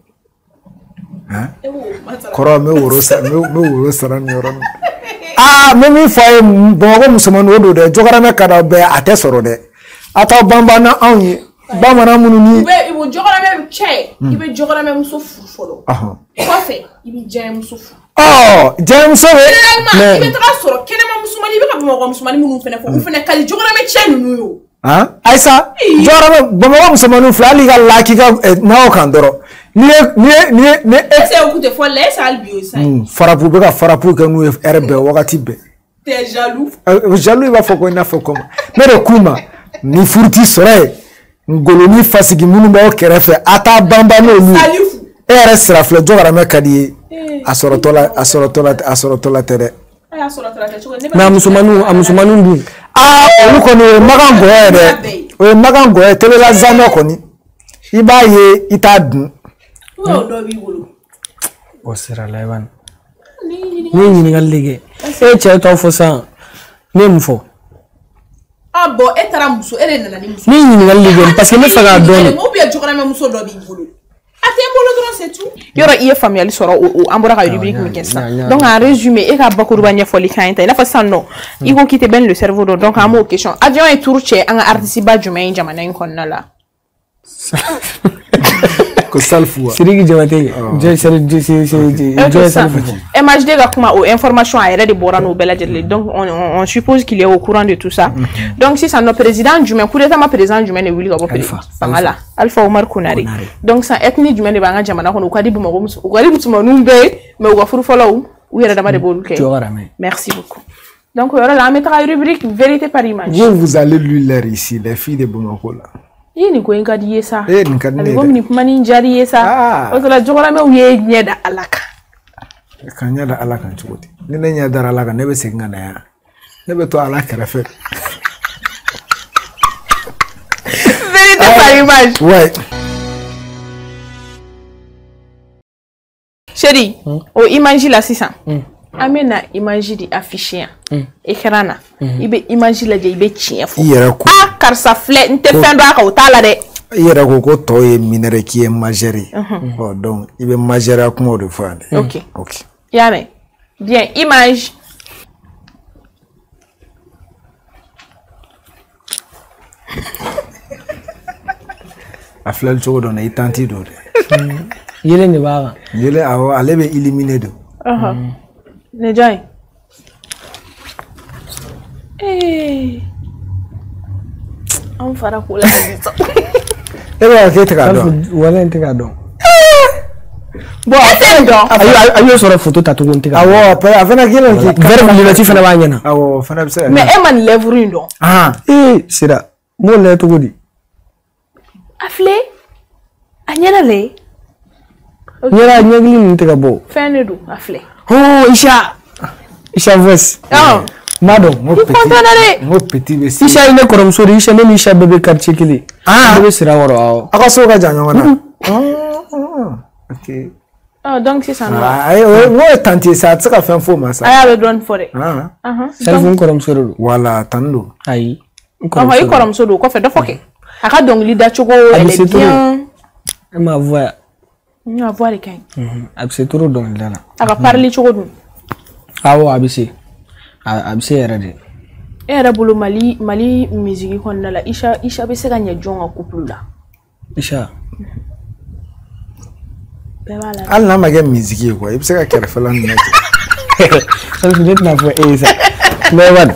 koro me woro saran yoron memi faye bongo musomani odo de jogara me kada be ate soro de ata bamba na anyi bamba na mununi be ibo jogara me che ibe jogara me muso folo ko fe ibi jay muso James mais ibe tra soro kenema musomani ibe ka bongo musomani munu fene fo fene kali jogara me che nunu yo Aisa jora bama musomanu flali ga laki ga nawo kandoro ni ese okute fo les albio sai farapu be ka farapu ka nu RB wakati be t'es jaloux jaloux va foko na foko mais kuma ni furti sore ngoloni fasigi munu ba kerefe ata bamba no ni sera fle jogara me kadi asorotola tere na musomanu ndu olu koni magango ere o magango e tele la zano koni ibaye itadun o do bi wolo o sera laiwan ni galige che to fo sa nemfo bo etara muso ere nana ni muso ni galige parce que me faga don mo bi jogara me muso do bi wolo ate bolo don c'est tout yoro iye familial soro o ambora ka rubrique mi kensa donc en résumé e ka bakuru ba nyefoli kainta ina fa sanno iko kite ben le cerveau donc en mo question avion et tourche en artiste ba jumain jamana en konnala ko salfua sirigi jamate je salfu imagine ga kuma o information a de borano bela jedle donc on suppose qu'il est au courant de tout ça donc si ça no président jumain coup d'état ma président jumain ne wuli ga bopé fangala Alpha Omar Konaré donc ça ethnie jumain de banga jamana ko kadi bu mo ko kadi bu tuma numbe me ko furu follow ou yɛrɛ dama de b'olu kɛ. Merci beaucoup. Donc yɔrɔ la an bɛ taga rubrique vérité par image. Vous allez lui l'air ici les filles de Bamako là. Nin ko in ka di ye sa. Nin ka di ne. Ko nin kuma nin jari ye sa. O sɔrɔ jɔgɔlamɛw ye ɲɛ da Ala kan. Ka ɲɛ da Ala kan cogo di? Ni ne ɲɛ dara Ala kan ne bɛ segin ka na yan. Ne bɛ to Ala kɛrɛfɛ. Vérité par image. Ouais. Chérie, o image la sisan. An bɛ na image di afficher yan. Écran na. I bɛ image lajɛ i bɛ tiɲɛ fɔ. I yɛrɛ ko. Ah karisa filɛ n tɛ fɛn dɔn a kan o t'a la dɛ. I yɛrɛ ko ko tɔ ye mineur qui est majeur. Donc i bɛ majeur kumaw de fɔ yan dɛ. OK. OK. I y'a mɛn. Bien, image. A filɛli cogo dɔ la i tanti dɔ dɛ. Yelen de b'a kan. Yelen awɔ ale bɛ éliminer de. Ne jɔn ye. An fara ko la sisan. E b'a k'e tɛ k'a dɔn. Wala n tɛ k'a dɔn. Bon a tɛ dɔn. A y'o sɔrɔ photo tacogo n tɛ k'a dɔn. Awɔ a fana kelen k'i. Verbe lunette fana b'a ɲɛna. Awɔ fana bɛ se ka. Mais e ma nin lèvre in dɔn. Sira m'o lajɛ cogo di. A filɛ a ɲɛna lɛ. Ɲɛna ɲɛkili ninnu tɛ ka bɔ. Fɛn de don a filɛ. Isha voice. M'a dɔn. I content na dɛ. N ko petit bɛ se. Isha ye ne kɔrɔmuso de Isha ne ni Isha bɛɛ bɛ quartier kelen. Ne bɛ sira wɔrɔ awɔ. A ka so ka jan ɲɔgɔn na. OK. Donc sisan nɔ. Ayi n ko ye tanti sa a tɛ se ka fɛn f'o ma sa. A y'a bɛ dɔɔnin fɔ dɛ. Salifu n kɔrɔmuso de don. Voilà tan don. Ayi. I kɔrɔmuso don kɔfɛ dɔ fɔ kɛ. A ka dɔnkili dacogo elle est bien. E ma voix. A voix de ka ɲi. A bɛ se toro dɔnkili da la. A ka parili cogo dun. Awɔ a bɛ se. A bɛ se yɛrɛ de. E yɛrɛ bolo Mali musique kɔnɔna la Isha bɛ se ka ɲɛ jɔn ka couple la. Isha. Bɛɛ b'a la. Hali n'a ma kɛ musique ye quoi i bɛ se ka kɛrɛfɛla ninnu kɛ. Salifu ne tɛna fɔ e ye sa. Mais wala.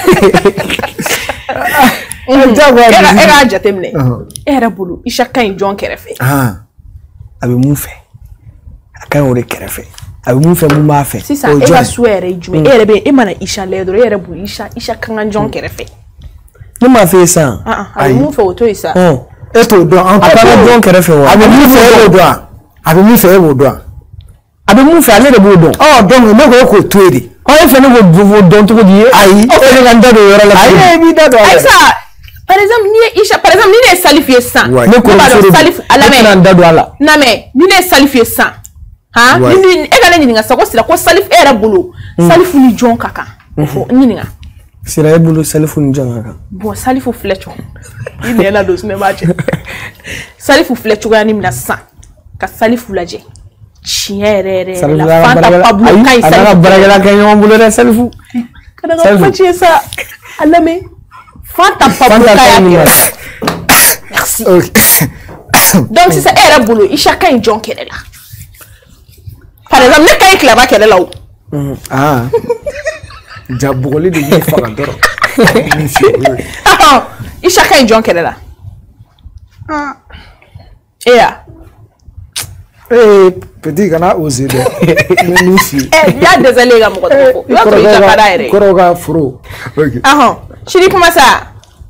E k'a jateminɛ. E yɛrɛ bolo Isha ka ɲi jɔn kɛrɛfɛ. A bɛ mun fɛ a ka ɲi o de kɛrɛfɛ. A bɛ mun fɛ mun b'a fɛ. Sisan e ka souhait yɛrɛ ye jumɛn? E yɛrɛ bɛ e mana Isha lajɛ dɔrɔn e yɛrɛ bolo Isha ka kan jɔn kɛrɛfɛ. Ne m'a fɛ sisan. A bɛ mun fɛ o to yen sa. E t'o dɔn an a ka kan jɔn kɛrɛfɛ wa. A bɛ mun fɛ e b'o dɔn. A bɛ mun fɛ e b'o dɔn. A bɛ mun fɛ ale de b'o dɔn. Donc ne ko e k'o to yen de. E fɛ ne k'o dɔn cogo di ye. Ayi. E fɛ ne ka n da don o yɔrɔ la. Ayi e b'i da don a la. Ayi par exemple ni ye Isha par exemple ni ne ye Salifu ye sisan. Ne kɔrɔmuso de Salifu a lamɛn. E tɛna n da don a la. Na mɛ ni ne ye Salifu ye sisan. E ka ne ɲininka sa ko sira ko Salifu e yɛrɛ bolo Salifu ni jɔn ka kan. Fɔ n ɲininka. Sira e bolo Salifu ni jɔn ka kan. Bon Salifu filɛ cogo. I nɛn don ne b'a cɛ. Salifu filɛ cogoya ni min na sisan ka Salifu lajɛ. Tiɲɛ yɛrɛ la Fanta Pablo ka ɲi Salifu. A ka baarakɛla kɛ ɲɔgɔn bolo dɛ Salifu. Kana ka kuma tiɲɛ sa a lamɛn. Fanta Pablo ka y'a kɛ. Merci. Donc sisan e yɛrɛ bolo Isha ka ɲi jɔn kɛrɛ la. Par exemple ne ka ɲi Kilaba kɛrɛ la o. Ja bugɔli de b'i faga dɔrɔn. Isha ka ɲi jɔn kɛrɛ la. Petit kana oser dɛ. Ne min f'i ye. I y'a dɛsɛlen ka mɔgɔ tɔgɔ fɔ. I b'a sɔrɔ Isha ka d'a yɛrɛ ye. Kɔrɔw ka foro. Sidi kuma sa.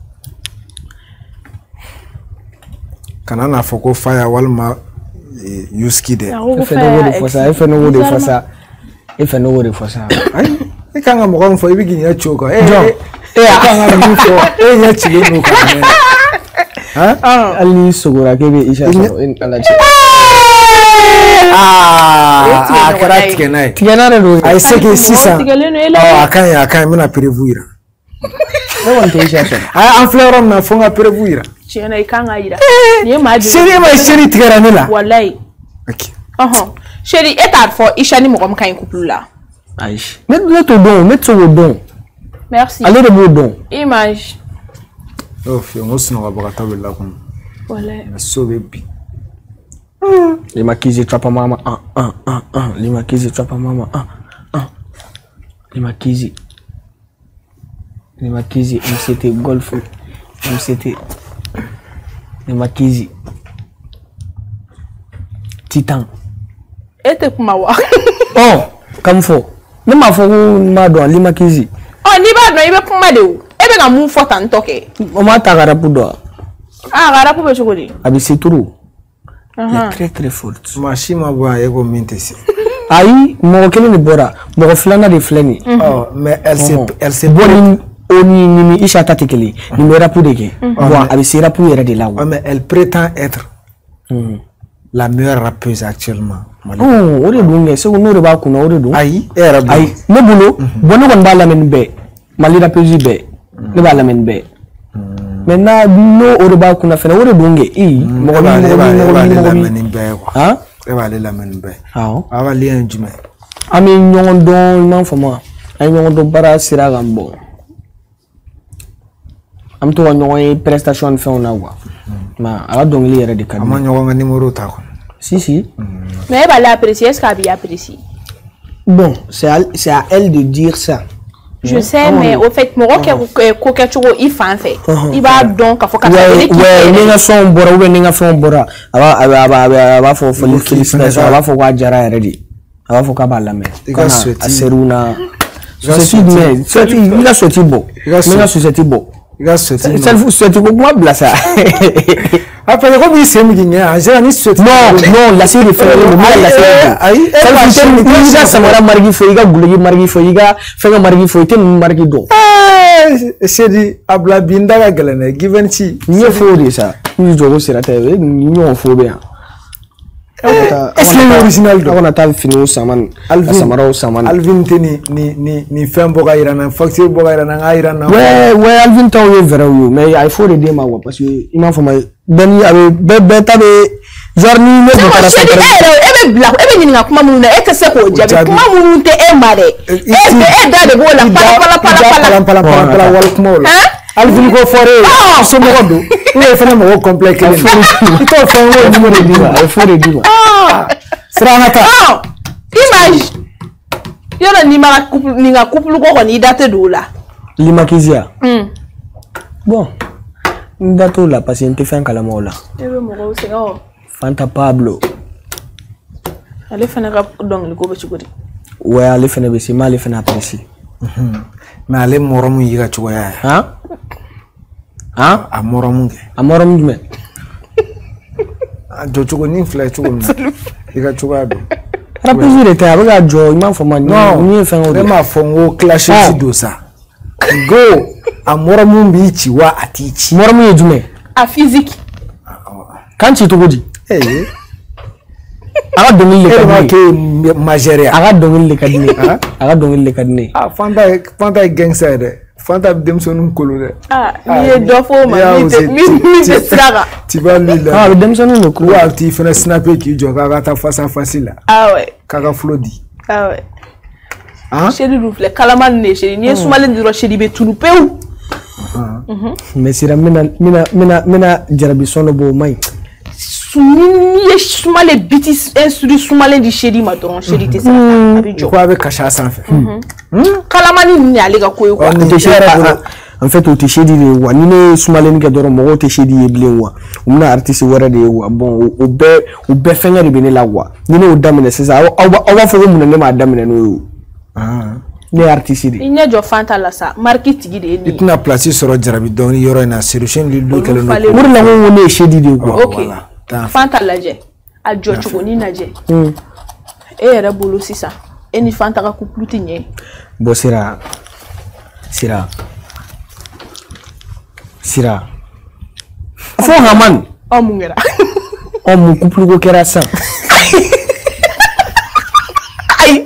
Kana n'a fɔ ko Faya walima Yuski dɛ. E fɛ ne k'o de fɔ sa. E fɛ ne k'o de fɔ sa. E fɛ ne k'o de fɔ sa. Ayi e kan ka mɔgɔ min fɔ i bɛ k'i ɲɛ ci o kan. Jɔn e kan ka min fɔ e ɲɛ cilen don o kan. Hali ni sogora k'e bɛ Isha sɔrɔ e ni Ala cɛ. A kɛra tigɛ n'a ye. Tigɛ n'a de don. A ye se kɛ sisan. A ka ɲi n bɛna prévu jira. Ne kɔni tɛ Isha sɔrɔ. An filɛ yɔrɔ min na fo n ka prévu jira. Tiɲɛna i kan ka jira. Nin ye maa joli. Seri ma seri tigɛra ne la. Walayi. Seri e t'a fɔ Isha ni mɔgɔ min ka ɲi couple la. Ayi. Ne t'o dɔn ne tɛ se k'o dɔn. Merci. Ale de b'o dɔn. Image. N'o fɛ n ko sunɔgɔbagatɔ bɛ lakun. Walayi. So bɛ bi. Limakizi trapa mama Limakizi trapa mama Limakizi MCT golf MCT Limakizi Titan Ete kuma wa. Comme faux Ne m'a fait ma don Lima Kizi. Oh, ni ba no ibe kuma de o. Ebe na mu fota ntoke. O ma ta garapu do. Ah, garapu be chokodi. Abi c'est trop. Elle est très forte. Machine boa ego mintesi. Aïe, mon kele ni bora. Mon flana de flani. Oh, mais elle s'est bonne ni isha tatikeli. Ni me rapu de ke. Bon, abi c'est rapu yere de là. Mais elle prétend être la meilleure rappeuse actuellement. Oh, ore dunge, c'est on ba kuno ore du. Aïe, era aïe. Ne boulot, bonne kon ba la men be. Mali rappeuse be. Ne ba la men be. Maintenant, no ore ba kuna fena ore dunge. Mo la menimbe quoi. Hein? Elle va aller la menimbe. Ah. Elle va aller un jume. Ami ñongon don man fama. Ay ñongon do bara sira gambo. Am to ñongon prestation fe on agwa. Ma ala donc li yere de kaddu. Ama ñongon numéro ta ko. Si. Mais elle va l'apprécier, est-ce qu'elle va apprécier? Bon, c'est à elle de dire ça. Je sais, mais au fait, mon coquet il fait. Il va donc à faire ouais, ninga son bora ou ninga son bora. Ava faut félicitations, ava faut quoi jara ready. Ava faut ka bala me. Kana aseruna. Il a sorti beau. Il a sorti beau. Il a sorti. Ça vous sorti quoi blassa. Après comme il s'est mis j'ai ni sorti. Non, la série fait la série. Ça fait samara margi foiga gulagi margi foiga fenga margi foite margi do. C'est dit abla binda ga galene given ci ni fo de ça. Ni jogo sera tebe ni on fo bien. Est-ce que l'original on a tal fini saman samara o saman Alvin ni fem boga irana facture boga irana irana ouais Alvin taw yo vera yo mais il faut aider ma parce que il m'a fait ben be tabe jorni ne ko para sa ebe black ebe nyinga kuma munu e kese ko jabi kuma munu te e mare e da de bola pala wal kuma wala Alvin go fore so mo do we fena mo complexe ni to fo wo numéro diwa e fore diwa Sranata image yora ni nga couple ko ni date do la Lima Kizia bon date là parce que tu fais un calamo là ebe mo ko se o Fanta Pablo ale fena ka dong li ko be chukuri ouais ale fena be si mal fena apprécier mais ale moromu yiga chuya hein amorom jume jo chugo ni fly chugo na yiga chuga do rapide de ta ba jo ima fo man ni fe o de ma fo ngo clash ci do ça go amorom bi ci wa atici morom jume a physique kan ci to godi aga dongil le kadni majere aga dongil le kadni fanta gangster de fanta demsonu kolo de ni do fo ma mi de straga tu vas lui là demsonu no ko wa ti fena snapper ki jo ka ta face à face là ouais kaka flodi ouais chéri rufle kalaman ne chéri ni sumale ndiro chéri be tulu peu mais sira mina jarabi sono bo mai ni sumale bitis instru sumale di chéri ma don chéri te ça abi jo ko avec cacha sans fait kalamani ni ale ga koyo ko en fait o te chéri de wa ni ne sumale ni ga doro mo te chéri e blen wa umna artiste wara de wa bon o be fenga de bene la wa ni ne o damene c'est ça o wa fo mo ne ma damene no les artistes il n'y a jo fanta la sa market tigi de ni itna place sur jarabi don yoro na solution li do kele no pour la mo ne chéri de quoi OK fanta la je a jo chugo ni na je e era bolo sisa eni fanta ka couple tinye bo sira fo haman o mungera o mu couple ko kera sa ai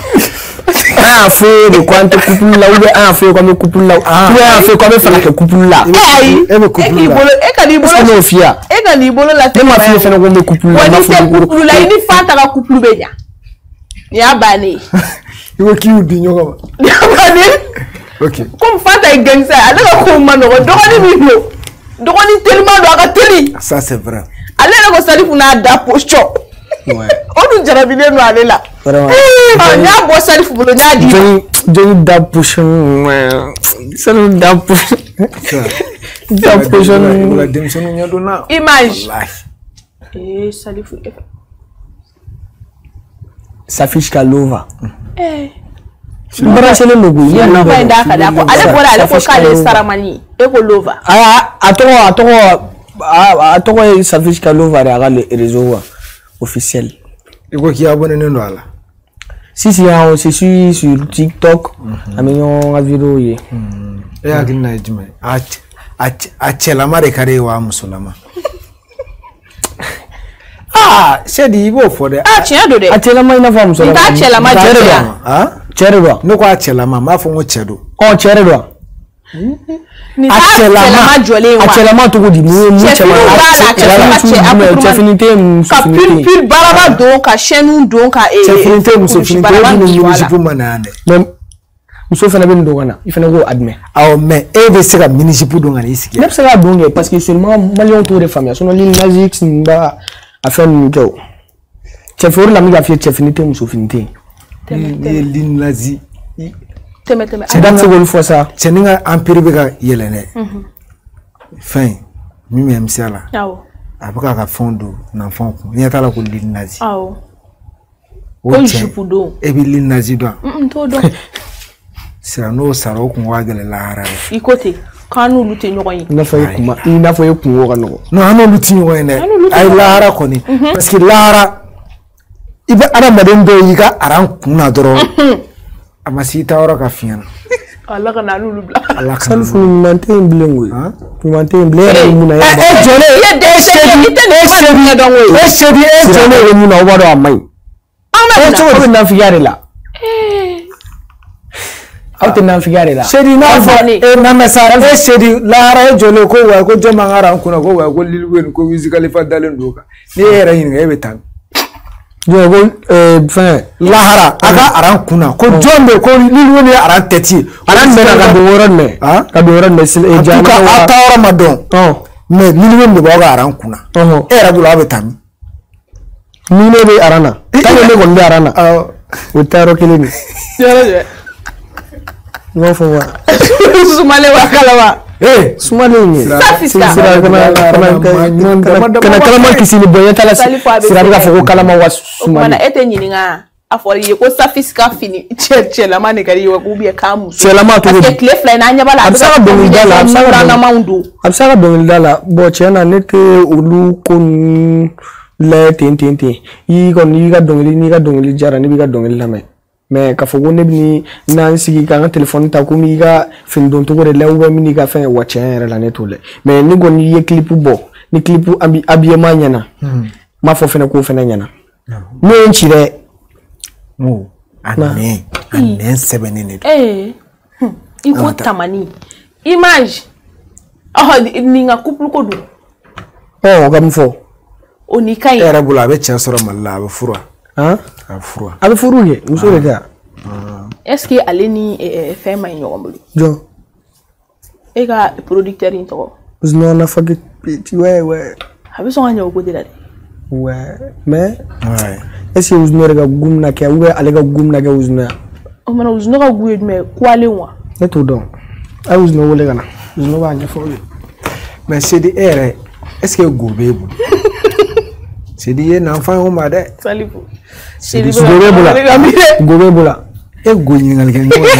fait de quoi tu couple là ou fait comme couple là tu fait comme faire que couple là e kani bolo no fia e kani bolo la te ma fia fait comme couple là ma couple là ini fanta ka couple beja ya bani yo ki udi nyoko ya bani OK comme fanta e gangsa ala ko mano do ni tellement do aka teli ça c'est vrai ala ko salifu na da posture ouais on jarabi le no ale la nya bo salifu bolo nya di Johnny da pushon salo da pushon la demsonu nya do na image salifu sa fiche Kalova Branché le logo. Il no ba inda ka da ko ale bora ale ko kale saramani e ko lova. A toi ça fait jusqu'à lova les réseaux officiels. Et quoi qui a abonné non là? Si je suis sur TikTok, amignon a vidéo ye. Et à Guinée, a Chelama de Karewa Musulama. Ah, c'est dit beau for the. Ah, tiens de. A Chelama ina fam so. Nka Chelama jere. Ah, Cheredo. No kwa Chelama, ma fo mo chedo. Oh, Cheredo. Ni Chelama jole wa. A Chelama to go di mu Chelama. Chefinité ka pul baraba don ka chenu don ka e. Chefinité musofinité ni municipal manane. Muso fana ben dogana il fana go admet mais e be se ka municipal dongana isiki ne se ka donge parce que seulement malion tour de famille sono lin nazik nda affaire nito chef for la mi ga fi chefinité muso finité lin nazi teme c'est dans ce fois ça c'est ninga empire be ka yelene fin mi même ça là awo abaka ka fondo na fond ni atala ko lin nazi awo ko jupudo e bi lin nazi do to do sira no saro kun wagale lahara ikote kanu luté ñoy na fay kuma ina fay ku wo kanoko no ano luti ñoy ne ay lahara ko ni parce que lahara ibe ara maden do yiga aran kuna doro amasita ora ka fiana Allah kana lulu bla Allah kan fu maintain blengo fu maintain blere muna ya jole ye de se don we jole muna wado amai to na fiyare la auto nan figare la shedi na fo na mesa shedi lara jole ko wa ko jama ngara kuna ko wa ko lilwen ko musically fa dalen doka ni era yin ga betan yo go fin lahara aga aran kuna ko jombe ko lilwen ya aran teti aran mena ka do woran me sil e jama ka atawra madon mais lilwen de boga aran kuna era bula betan ni ne be arana tane le gonde arana o taro keleni yo no fo wa sumale wa kalawa sumale ni safista kana kalama kisini boya tala sira ga fo kalama wa sumale mana ete nyininga afori ye ko safiska fini chela mane kari wa kubiya kamu chela ma to ke cliff line anya bala absaka dongil dala absaka dongil dala bo chena nete ulu kon le tintinti yi kon yi ga dongil jara ni bi ga dongil lame mais ka fogo ne bi na sigi ka téléphone ta ko mi ga fin don to gore lawo mi ni ga fa wa chen la ne tole mais ni gon yi clip bo ni clip abi ma nyana ma fo fena ko fena nyana mo nchire mo ane 7 ne iko tamani image ni nga couple ko du ga mfo oni kai era bula be chen soro malla be furwa afurwa abe furuye musore ta est-ce que aleni fait ma nyombo jo ega producteur into uzno na fagit ti ouais habe so anya ko dira ouais mais ouais est-ce que uzno rega gumna ke ou alega gumna ke uzno o mana uzno ga guye mais kwale wa neto don a uzno wole gana uzno ba nya fo mais c'est di ere est-ce que gobebu c'est di na fa o ma de salifu gobe bula e gonyi ngal ken go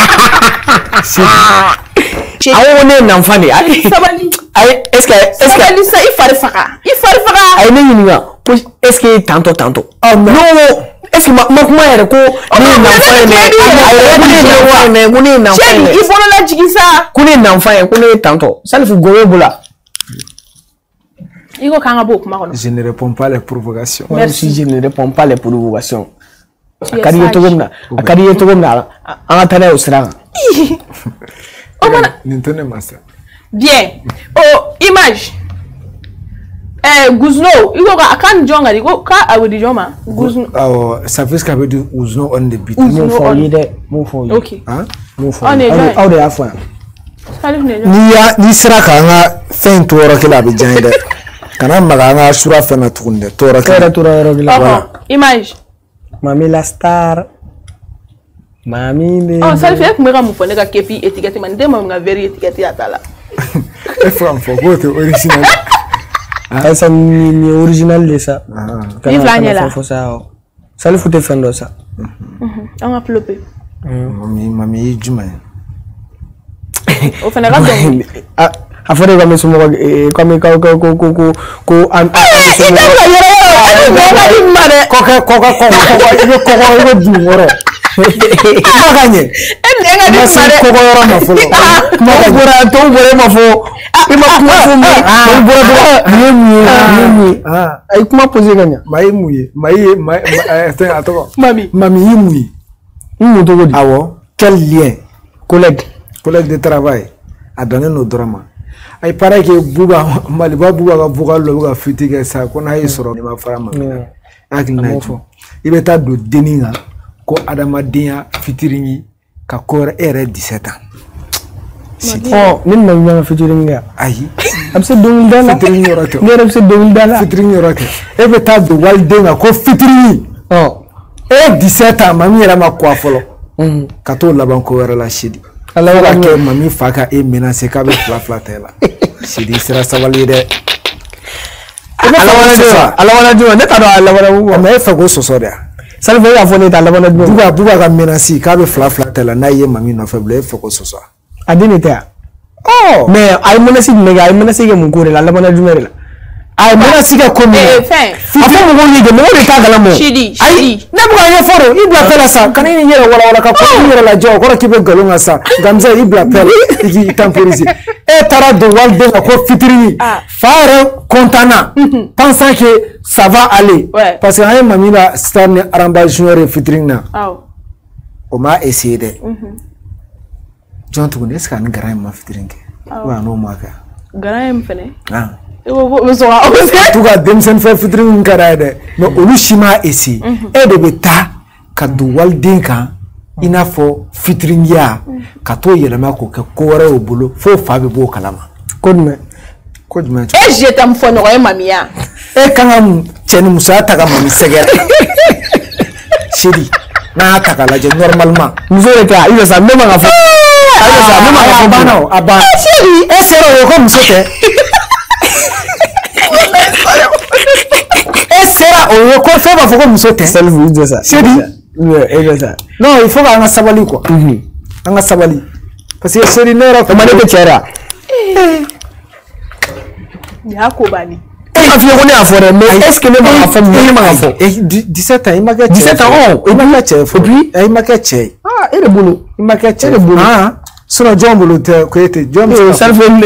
awo ne nan fani sabali ay est-ce que ça il farfaka ay ne yininga ko est-ce que tanto oh non est-ce que ma kuma yere ko ne nan fani ne ko ne nan fani il faut la jigisa ko ne nan fani ko ne tanto salifu gobe bula Iko kanga bo kuma kono. Je ne réponds pas les provocations. Merci, je ne réponds pas les provocations. Akari yeto gomna anga tane usranga. Nintone masa. Bien. Oh, image. Guzno, iko ka akan jonga iko ka awedi joma. Guzno. Ça fait ce qu'avait dit Guzno on the beat. Mon fond. OK. Hein? Mon fond. Au de afwa. Ni sira ka nga fin to ro kila be jande. Kana maganga sura fena tukunde tora ro gila. Image. Mami la star. Mami de. Oh, ça fait que me ramu fone ka kepi étiquette man de nga veri étiquette atala. E from fogote original. Essa ni original de ça. Vive la nyela. Ça le fout fendo ça. On a plopé. Mami juma. O fana ka dɔn. A fɔra ko muso mɔgɔ comme ko an quel lien collègue de travail a donné nos dramas. Il paraît que Bouba Maliba Bouba ka vocal lo ka fitike sa ko na yisoro ni ma fara ma akina il beta do deninga ko adamadenya fitiringi ka kore ere 17 ans. Oh min na nyanga fitiringa ayi am se dongul dala fitiringi yorate ngere se dongul dala fitiringi yorate e beta do waldenga ko fitiringi oh e 17 ans mami era ma kwa folo ka to laban ko wera la shidi ala wala ke mami faka e menacer ka be fla tela shidi sera sabali de ala wala diwa ne ta do ala wala ma e fago sosoria salve ya fone ta ala wala diwa buga ka menacer ka be fla tela na ye mami no faible e fago soso adini ta oh mais ay menacer nega ay menacer ke mun ko re la ala wala diwa ay menacer ka ko mi afa mo woni de mo re ka gala mo shidi ne buga ye foro ibla pela sa kan ni yere wala ka ko yere la jo ko kibe galonga sa gamza ibla pela iki temporiser et tara de walde ko fitrini fare contana pensant que ça va aller parce que ay mamila star ni aramba junior fitrina o ma essayer de jontu ne ska ni garay ma fitrinke wa no maka garay mfene tuga demsen fa fitrin karade mais olu shima esi e de beta ka du waldinka ina fo fitringia ka to yelema ko ke kore obulu fo fa be bo kalama kodme e je tam fo no mamia e kangam cheni musa ta ga mami segere shidi na ta kala je normalement nous eta il ça même nga fo il ça même nga fo bano aba shidi e sero ko musote o ko fait va faut musote self dit ça c'est dit et ça non il faut nga sabali quoi nga sabali parce que c'est nera ko mane ko chera ya ko bani e fi ko ne afore mais est-ce que ne ma femme ne ma fo 17 ans il m'a 17 ans il m'a chef puis il m'a chef et le boulot il m'a chef le boulot sono jombolo te ko ete jombo salve ne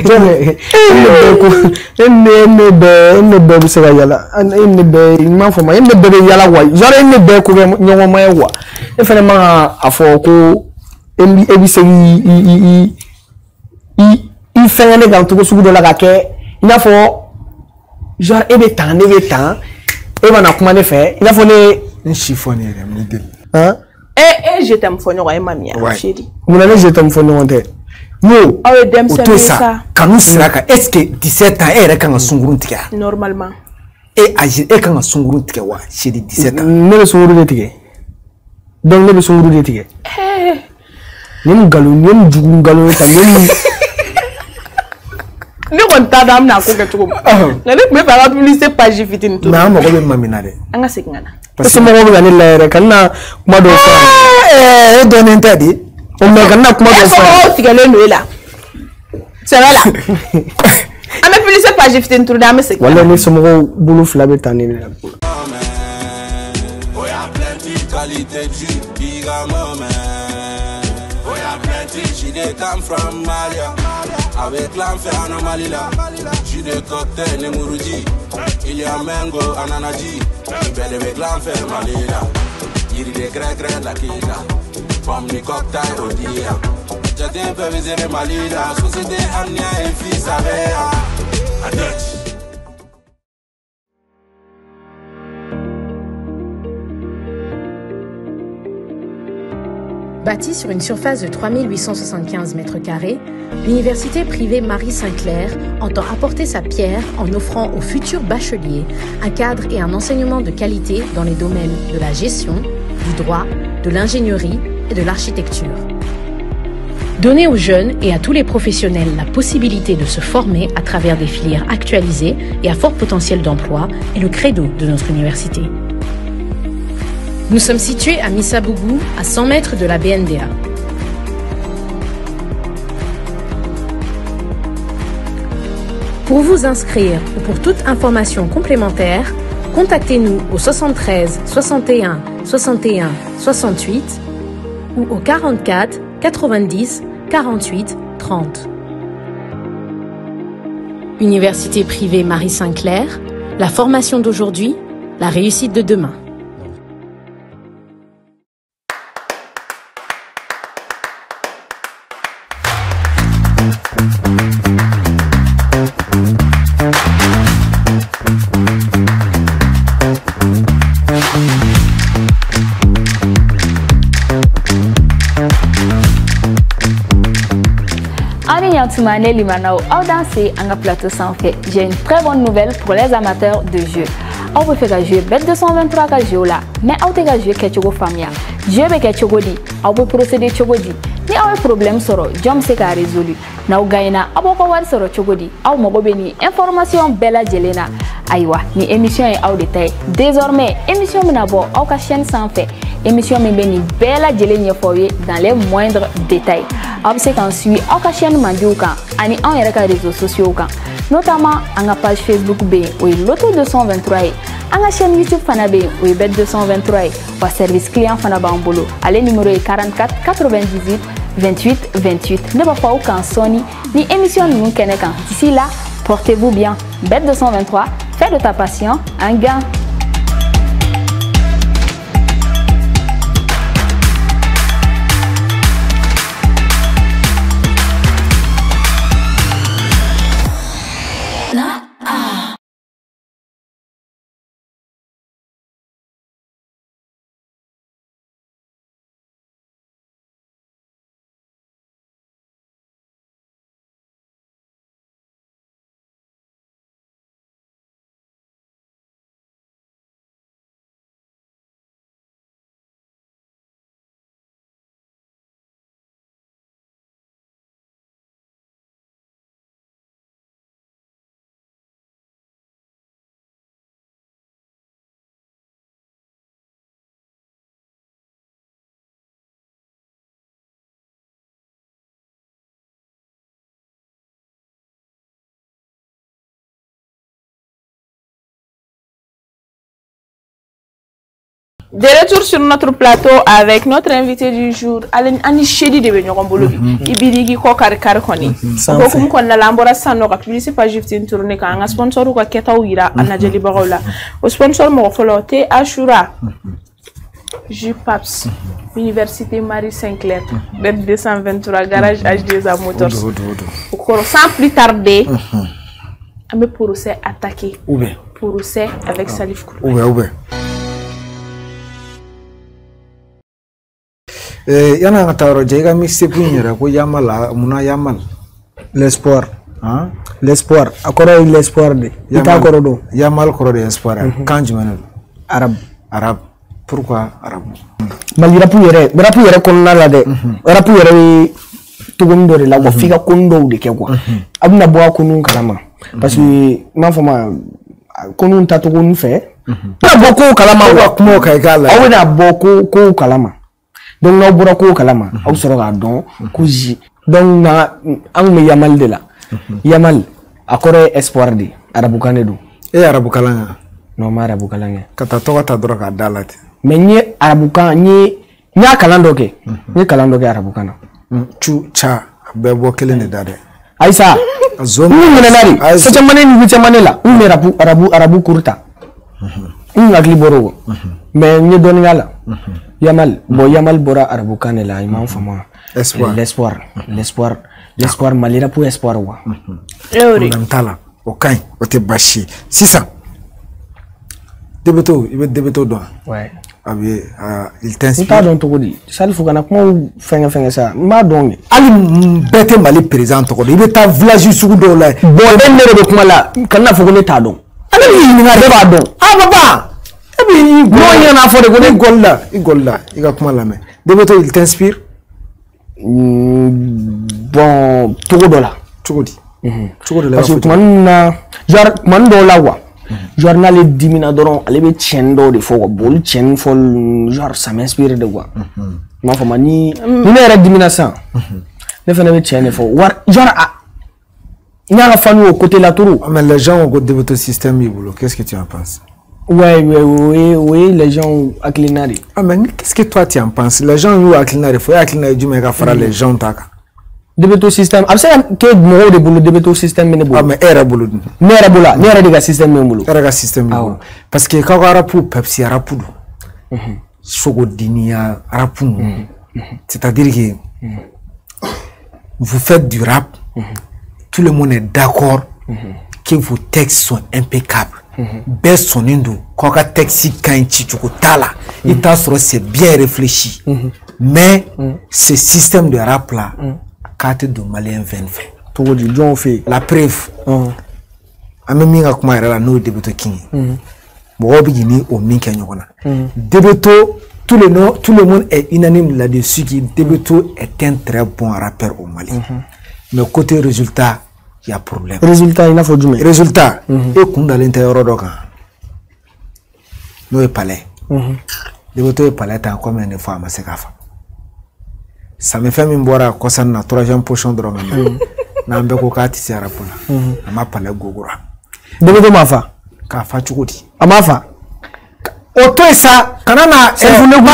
be bi sega yala ne be ma fo ma ne be yala wa jore ne be ko nyongo ma wa e fene ma afo ko ebi segi i fene ne ga to ko sugu do la ka ke ina fo genre e be tan e bana kuma ne fe ina fo ne chiffonnier me de hein je t'aime for no mamia shedi muna ne je t'aime for no te mo awe dem ça kanu siraka est-ce que 17 ans e kan sungurun tika normalement e kan sungurun tika wa shedi 17 ans ne be sunguru de tika donc ne be sunguru de tika nim galo nim jugun galo ta nim ne kon ta dam na ko ke tuko ne me ba publicité page fitin to na mo ko be mamina de anga sekngana parce que mo go gani lere kanna kuma do fa do n'interdit o me kanna kuma do fa o tigale no ela c'est là ame publicité page fitin to da me sekngana wala ni somo go bulu flabe tani ni o ya plenty qualité du bigamo man o ya plenty she dey come from Malia avec l'enfer en Malila, j'ai des cocktails et mourouji. Il y a mango, ananaji, belle avec l'enfer Malila. Il y a des grès la kita, pomme de cocktail au dia. J'ai un peu visé Malila, société Ania et fils avec Bâtie sur une surface de 3875 m², l'université privée Marie-Saint-Clair entend apporter sa pierre en offrant aux futurs bacheliers un cadre et un enseignement de qualité dans les domaines de la gestion, du droit, de l'ingénierie et de l'architecture. Donner aux jeunes et à tous les professionnels la possibilité de se former à travers des filières actualisées et à fort potentiel d'emploi est le credo de notre université. Nous sommes situés à Missabougou, à 100 mètres de la BNDA. Pour vous inscrire ou pour toute information complémentaire, contactez-nous au 73 61 61 68 ou au 44 90 48 30. Université privée Marie-Saint-Clair, la formation d'aujourd'hui, la réussite de demain. Plateau sans fait. J'ai une très bonne nouvelle pour les amateurs de jeux. On peut faire jouer Bet 223 ka jeu là, mais on peut jouer quelque famille. Jeu be quelque godi, on peut procéder chogodi. Ni un problème soro, jom se ka résolu. Na u gaina, aboko war soro chogodi. Au mo beni information bella jelena. Aywa, ni émission est au détail. Désormais, émission menabo au ka chaîne sans fait. Émission me beni bella jelenya foye dans les moindres détails. Observe qu'on suit au ka chaîne mandiouka, ani en yere ka réseaux sociaux ka. Notamment en la page Facebook B ou Loto 223 en la chaîne YouTube Fana B ou Bet 223 ou service client Fana Bambolo. Allez numéro 44 98 28 28. Ne va pas aucun Sony ni émission nous kennekan. D'ici là, portez-vous bien. Bet 223, fais de ta passion un gain. De retour sur notre plateau avec notre invité du jour, Alain Anichedi de Benyogombolo. Ibirigi ko kar koni. Ko kum kon na lambora sanno ka publicité page jiftin tourner ka nga sponsor ko keta wira anajeli bagola. O sponsor mo folote Ashura. Jupaps Université Marie-Saint-Clair, Bet 223 garage H2A Motors. Sans plus tarder, mais pour se attaquer. Pour se avec Salif Koulibaly. Yana ngataro jega mixte punyera ko Yamal muna Yamal l'espoir hein l'espoir akoro l'espoir de ita akoro do Yamal koro de espoir kanji manel arab pourquoi arabe mali rapu yere konna la de rapu yere tugum do de la wa fika kondo de ke kwa abuna bo akunu kalama parce que ma fama konu ta tugun fe na boko kalama wa kuma kai kala awuna boko ko kalama donc na bura ko kalama aw soro ga don ko ji donc na an me Yamal de la Yamal akore espoir de arabu kanedo arabu kalanga no ma arabu kalanga kata to kata dora ka dalati mais ni arabu kan ni nya kalando ke ni kalando ke arabu kana chu cha bebo kele ne dade aisa zone ni menari sa chamane ni chamane la me arabu kurta ngakli boro mais ni don ngala Yamal Yamal bora arabu kanela imam fama l'espoir malira pour espoir wa tala okay ote bashi sisa debeto do ouais abi il t'inspire pas don to di Salif kana kuma fenga sa ma don ali bete mali président to ko ibe ta village sugu do la bo den ne be kuma la kana fo ko ne ta don ali ni ngare ba don baba ebi no na fo de ko ne golla iga kuma la me debeto il t'inspire bon to do la chugodi la parce que man do la wa journal dimina doron ale be chendo de fo bol chen fol genre ça m'inspire de quoi ma fama ni ne era dimina ça ne fana be chen fo war genre il y a la famille au côté la tour. Mais les gens ont de votre système, qu'est-ce que tu en penses? Oui, les gens ont acclinari. Ah, mais qu'est-ce que toi tu en penses? Les gens ont acclinari, il faut acclinari du mec à faire les gens taka. De votre système, après que moi de boulot de votre système mais ah mais era boulot. Nera boula, nera de système mais boulot. Era système boulot. Parce que quand on rapu Pepsi rapu. Sogo dinia rapu. C'est-à-dire que vous faites du rap. Tout le monde est d'accord que vos textes sont impeccables. Best son indo, quand texte quand tu tala, il t'a c'est bien réfléchi. Mais ce système de rap là, carte de Malien 20 la preuve. Amemi akuma era no debeto king. Mo bigini o minka nyona. Debeto tout le monde est unanime là-dessus que Debeto est un très bon rappeur au Mali. Mais côté résultat, il y a problème. Résultat, il a faut du mal. Résultat, et qu'on a l'intérieur de nous est palais. Debeto est palais tant comme une fois à Sekafa. Ça me fait m'imboire à cause de la troisième pochon de Romain. N'ambe ko kati si arapula. Ama palais gogora. Debeto mafa. Kafa chukudi. Amafa. Auto ça, kanana vous ne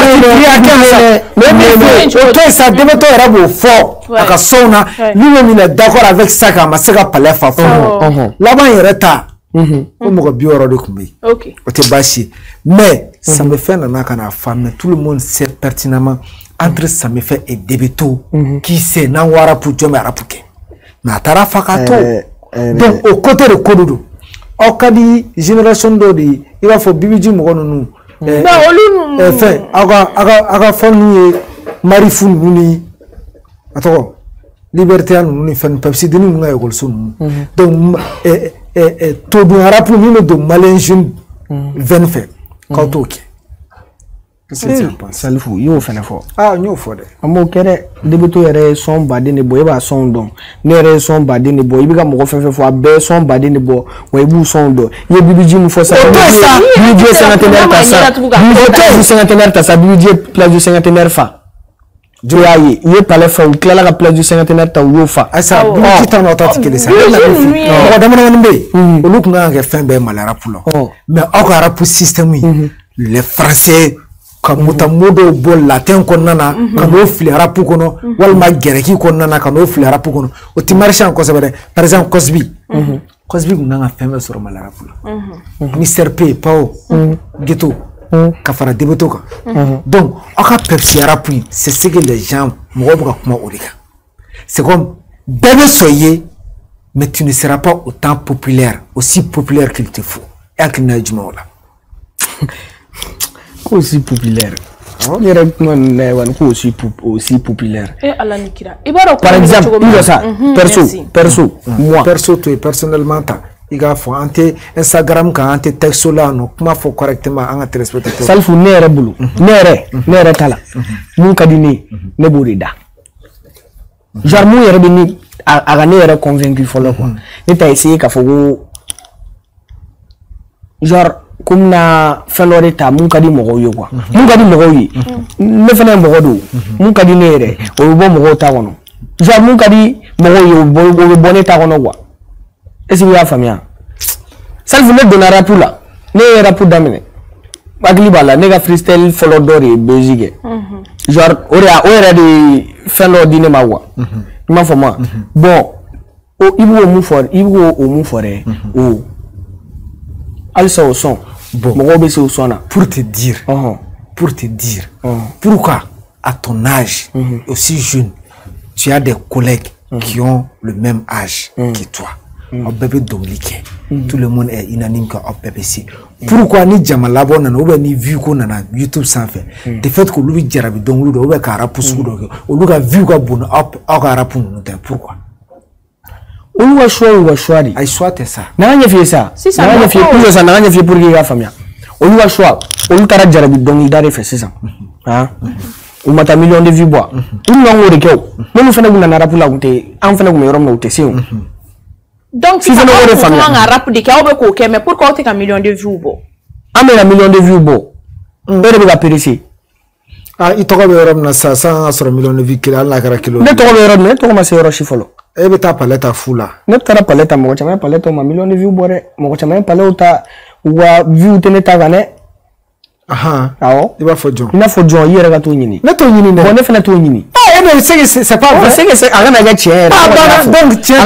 auto ça Debeto era beau fort aka sona lui-même il est d'accord avec ça ka masaka palais fa fort là-bas il reta comme ko bioro de kumbi OK ote bashi mais ça me fait nana kana femme tout le monde sait pertinemment entre ça me fait et Debeto qui sait na wara pour jomé arapuke na tara fakato donc au côté de Kododo au kadi génération d'odi il va faut bibiji mo nonu enfin aga fonu marifu nuni atoko liberté nuni fen Pepsi de nous nga yogol sun donc to do rapu ni do malin jeune 20 fait quand OK c'est ça le fou yo fena fo ah nyo fo de amo kere Debeto ere son bade ne boy ba son don ne ere son bade ne boy bi ga mo fe fo abe son bade ne bo we bu son do ye bibiji mu fo ça bibiji cinquantenaire ta ça bibiji cinquantenaire ta ça bibiji place du cinquantenaire fa joyaye ye pale fa ou kala la place du cinquantenaire ta yo fa asa bibiji ta no tati kele ça o da mo mbe o lu kunga ke fin be malara pulo mais o ka rap système les français comme motamodo bol latin konnana kano fili rapu kono walma gereki konnana kano fili rapu kono o ti marché en cause par exemple Cosby Cosby nanga femme sur malara pulo Mr P Pao Ghetto kafara Debeto ka donc aka Pepsi rapu c'est ce que les gens moboka kuma orika c'est comme bébé soyez mais tu ne seras pas autant populaire aussi populaire qu'il te faut et qu'il n'a du mal aussi populaire. Aussi populaire. Par exemple, ça, perso, moi. Perso, tu es personnellement, il faut Instagram quand tu texte là, non, comment faut correctement en respecter. Ça faut nere boulot, nere tala. Mon kadini, ne bourida. Genre moi yere bini, a gagner convaincu follow quoi. Et t'as essayé qu'à faut genre comme na feloreta mun kadi mogo yo quoi mun kadi mogo yi ne fena mogo do mun kadi nere o bo mogo ta wono ja mun kadi mogo yo bo boneta wono quoi est-ce que ya famia ça vous ne donnera pour là ne rapu damine bagli bala ne ga freestyle follow dori bezige genre ora de felo dine mawa ma fama bon o ibu o mu fore o alsa au son bon pour te dire pourquoi à ton âge aussi jeune tu as des collègues qui ont le même âge que toi au bébé dominique tout le monde est unanime que au bébé si pourquoi ni jamala bon na ni vu qu'on a YouTube sans fait de fait que lui jarabi donc lui do ka rapu do o lui ga vu ko bon au ka rapu no pourquoi on va choisir ai soit ça nanya fait ça nanya fait pour ça nanya fait pour que famille on va choisir on tara jarabi donc il dare fait ça hein on mata million de vues bois tout non o de ko nous fait na rapu la on fait na ko yorom no te c'est Donc si vous un rap de Kaobe, mais pourquoi tu as un million de vues? Ah, mais un million de vues, bon. Belle va périsser. Ah, il t'aura beurre na sa 100 millions de vues qu'il a la kilo. Ne t'aura beurre, ne t'aura masser au chifolo. Eh ben ta palette à fou là. Ne t'aura palette à moi, tu m'as palette au million de vues, boré. Moi, tu m'as palette au ta ou à vue tenait ta vanne. Ah, il va faut John. Il faut John, il y a gâteau yini. Ne t'en yini, on est fait la tournini. Ah, mais c'est pas vrai. C'est que c'est un gars ah, donc tiens,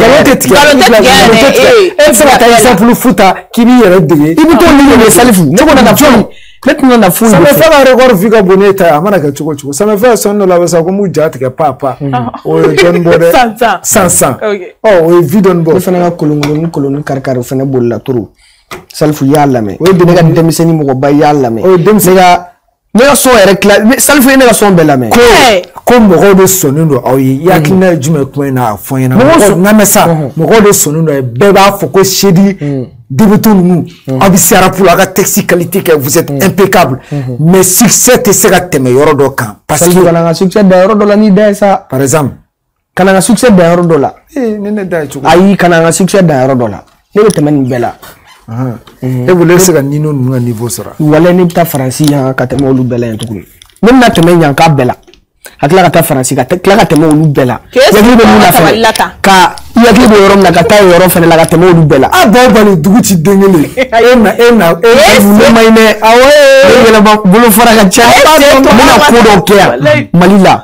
c'est un exemple fouta qui vit à il vous tourne les salifs. Ne qu'on a John. Maintenant, on ça me fait un record vu que bonnet à Manaka Choco. Ça me fait son de la version comme Jat que papa. Oh, John Bode. Sans. Oh, vidon bo. Fait un colon carcar, fait un bol la tour. Salfu yalla me. Oui, de nega demiseni mo ba yalla me. Oui, demisega. Nega so réclame. Salfu nega so bella me. Comme mo de sonundo ayi yakina jume ko na afon na. Na mesa. Mo de sonundo e beba foko shedi. Débutons-nous, abissera pour la texte qualité que vous êtes impeccable, mais succès te sera témé yoro kan parce que quand on a succès d'euro dollar ni desa par exemple quand on a succès d'euro dollar ayi quand on a succès d'euro dollar ne be témé ni bela et vous laissez ka nino nu niveau sera wala ni ta français ya ka témé olu bela tukuni même na témé yan ka bela akla ka ta français ka kla ka témé olu bela yakli be mu na fa ka yakli be yoro na ka ta yoro fa la ka témé olu bela ah bon bali dugu ci dengele ena vous mayne awe la ba bulu fara ka cha na ko do ke malila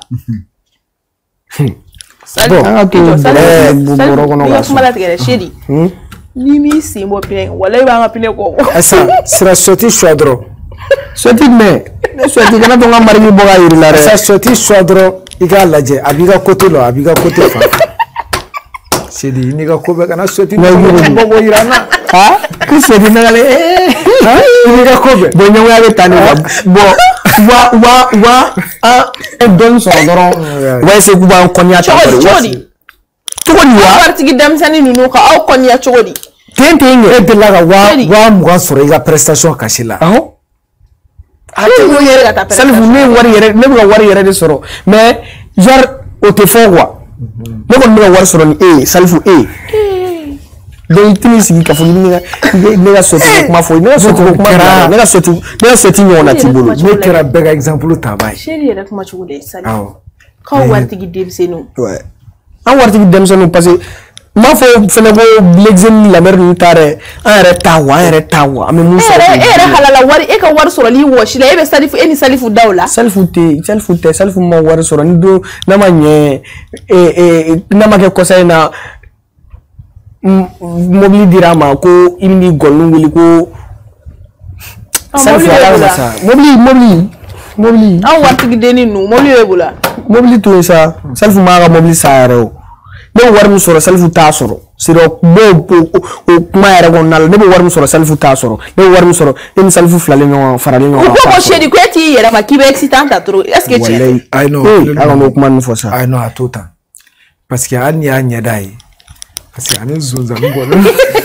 Nimi simbo pine wala iba nga pine ko asa sera sorti choadro sorti me sorti kana to ngamari ni boga yiri la re asa sorti choadro iga laje abiga côté lo abiga côté fa c'est dit ni ga ko be kana sorti bogo irana ha ku sorti na le ha ni ga ko be bo nyawa be tani bo wa don so doro wa se ku ba konya ta Chogodi wa parti gidam sani nunu ka aw konya chogodi tentenge e de la wa mugan soro iga prestation kashila aho atu yere ga ta prestation salfu ne wari yere de soro mais genre au te fo quoi ne ko ne wari soro ni salfu donc tini sigi ka fo ni ne ga soti kuma fo ne ga soti kuma ne ga soti nyona tibulu ne kera bega exemple tabai chéri yere kuma chogodi salfu ka warti gidem senu ouais an warti dem sonu parce que ma fo fene go l'exem la mer ni tare an re tawa ame musa halala wari e ka war soro li woshi la ebe salifu eni salifu dawla salifu ma war soro ni do na ma nye na ma ke kosa na mobili dirama ko imi gollu wuli ko salifu ala sa mobili an warti gideni nu mobili webula mobili to sa salifu ma ga mobili sa re ne war mu soro salifu ta soro siro bo o kuma yare gonnal ne war mu soro salifu ta soro ne war mu soro en salifu flale no farale no ko shedi ko eti yere ma kibe excitante trop est-ce que tu I know ala no kuma no fosa I know à tout temps parce que an ya nya dai parce que ane zonza ngolo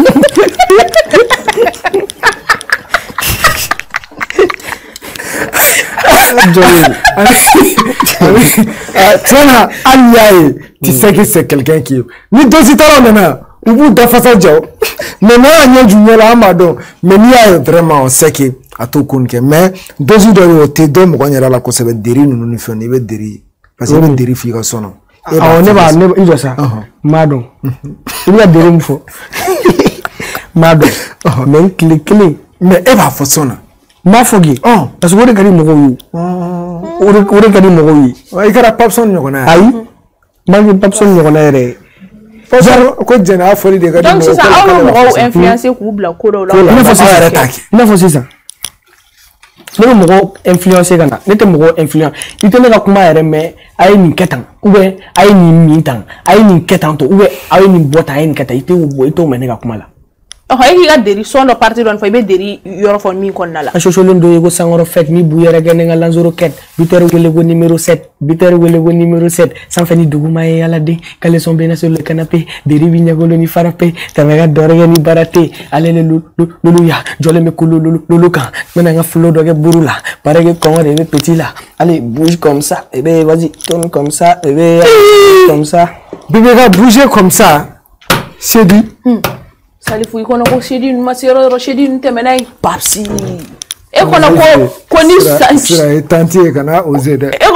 Tiens, Aliaï, tu sais que c'est quelqu'un qui. Ni deux italiens maintenant, ou vous de façon Joe. Maintenant, Anya Junior Amado, mais ni vraiment, on sait que à tout compte que, mais deux italiens, t'es deux, moi, on ira la cause de dérive, nous nous faisons des dérives. Parce que les dérives, ils sont. Ah, on never, il doit ça. Madon. Il y a des rimes faux. Madon. Mais clé. Mais elle va faire ça. Ma fogi parce que kadi mo goyi ore kadi mo goyi ay kara papson nyogona ay magi papson nyogona re ko jena fori de kadi donc c'est ça aw mo influencer ku bla ko do la na fo c'est ça ne mo influencer kana ne te mo influence ite ne ka kuma yare mais ay ni ketan ou bien ay ni mintan ay ni ketan to ou bien ay ni bota ay ni keta ite wo bo ito me ne ka kuma la oh ay ga deri sono parti don fay be deri yoro fon mi kon nala aso len do yego sangoro fet ni bu yere gene nga lanzoro ket bitere wele go numéro 7 sans fani duguma e yala de kale son bena sur le canapé deri bi nyagolo ni farape tamega dore ni barate alele lulu ya jole me kulu lulu kan mena nga flow do ge burula pare ge kon de petit là allez bouge comme ça bébé vas-y tourne comme ça bébé comme ça bébé va bouger comme ça Sedi. Salifu ikono ko Sedi ma sero Sedi ntemenai. Papsi. E kono ko ni sira tanti kana ozede. E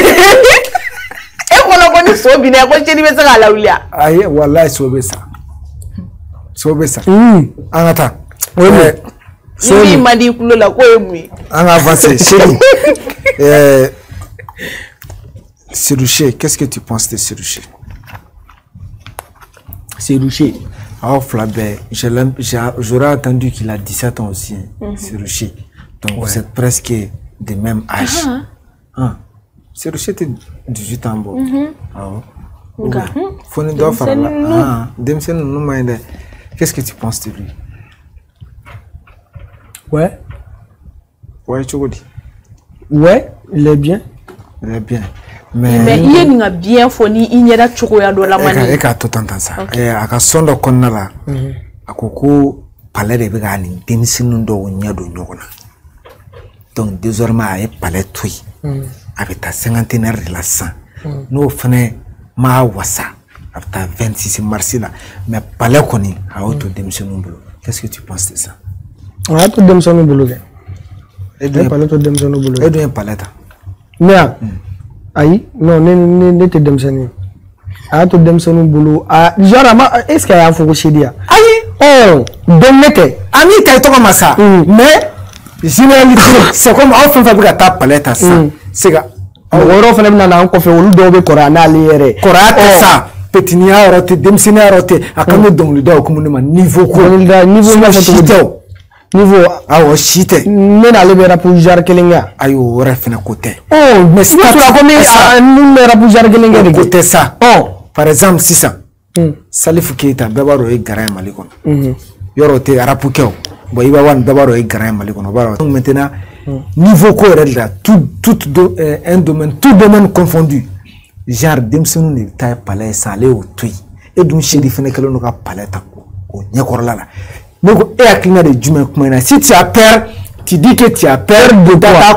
kono ko ni so bi na ko Sedi be sa la ulia. Aye wallahi so be sa. Angata. Oui, madi kulo la ko emi. On avance, chérie. Serouché, qu'est-ce que tu penses de Serouché? Serouché. Oh, Flabé, j'aurais attendu qu'il a 17 ans aussi, Serouché. Donc vous êtes presque de même âge. Serouché était 18 ans. Faut nous doit faire là. Qu'est-ce que tu penses de lui? Ouais. Ouais, tu dis. Ouais, il est bien. Il est bien. Mais il est bien fourni, il y a des choses à la manière. Et quand tu entends ça, et à quand son de connala, à coco palais de begani, démissionnement de nya do nyona. Donc désormais, palais tui, avec ta cinquantenaire de la sang. Nous faisons ma wassa, avec ta 26 mars là, mais palais connu à auto démissionnement. Qu'est-ce que tu penses de ça? On a tout démissionné boulot. Et bien palais tout démissionné boulot. Et bien palais ta. Mais aïe, non, ne te démissionné. A tout démissionné boulot. Ah, genre est-ce qu'il y a un faux chez dia? Aïe, oh, domete. Ami t'as tout comme ça. Mais c'est comme on fait fabriquer ta palais ta ça. C'est que on fait même dans un coffre où l'eau doit corana aller. Corana ça. Petinia roté, démissionné roté. À quand nous donc le dos comme nous niveau quoi? Niveau awo shite mena le bera pour jar kelenga ayo refina côté mais c'est pas comme nous le pour jar kelenga de côté ça par exemple si ça Salif Keita bebaro e garay malikon yoro te arapuke bo iba wan bebaro e garay malikon baro donc maintenant niveau ko là un domaine tout domaine confondu genre demsonu ne tay palais salé au tui et dum chedi fene kelo no ka palais ta ko nyakorla la. Donc, si tu as peur, tu dis que tu as peur de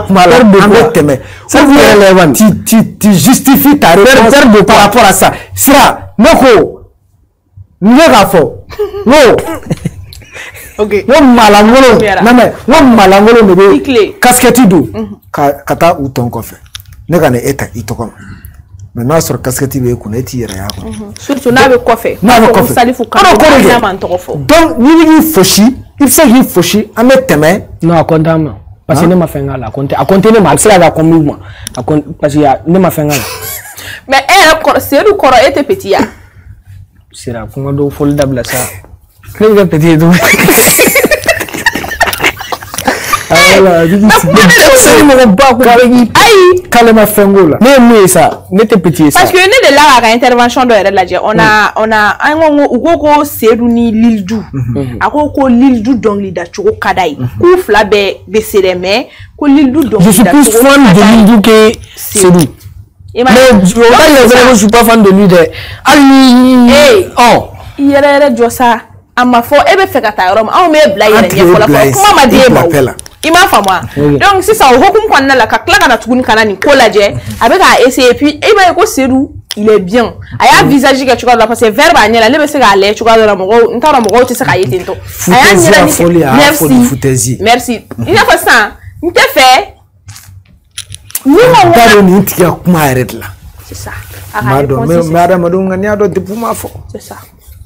quoi? Tu justifies ta réponse par rapport à ça. Sira, Noko, Nogafo, no. Ok. Non, malangolo, non, malangolo, mais casquette d'eau. Kata ou ton coffre. Negane eta itokoma. Maintenant, sur casquette, il y a surtout, n'a pas coiffé. N'a pas coiffé. Donc, il fauchi, il sait qu'il fauchi, à mettre tes mains. Non, à compter, parce que ne m'a fait un gars, à compter, ne m'a fait un comme mouvement. Parce que ne m'a fait un gars. Mais elle, c'est le corps était petit. C'est là, comment do foldable ça. Le petit tout. Alors, calme fengola. Mais ça, n'était petit ça. Parce que nous de là à intervention de la on a un gros seruni l'ildou. A ko l'ildou donc li da choko kadai. Ku flabe besereme, ko l'ildou donc. Je suis plus fan de l'ildou que Serou. Mais je suis pas fan de lui de. Hey, oh, il y a des josa. Ama fo ebe fekata rom a me bla yere nye fola fo kuma ma die ma ima fa moi donc si ça hokum kwanna la ka klaka na tuguni kana ni kolaje avec a essayer puis e ba ko Serou il est bien aya visage que tu vois parce que verbe anyela le be se ga le tu vois mo ntara mo ti se ka yete nto aya ni merci il a fait ça n'te fait ni mo daro ni ntia kuma arrête là c'est ça madame ngani ado de puma fo c'est ça.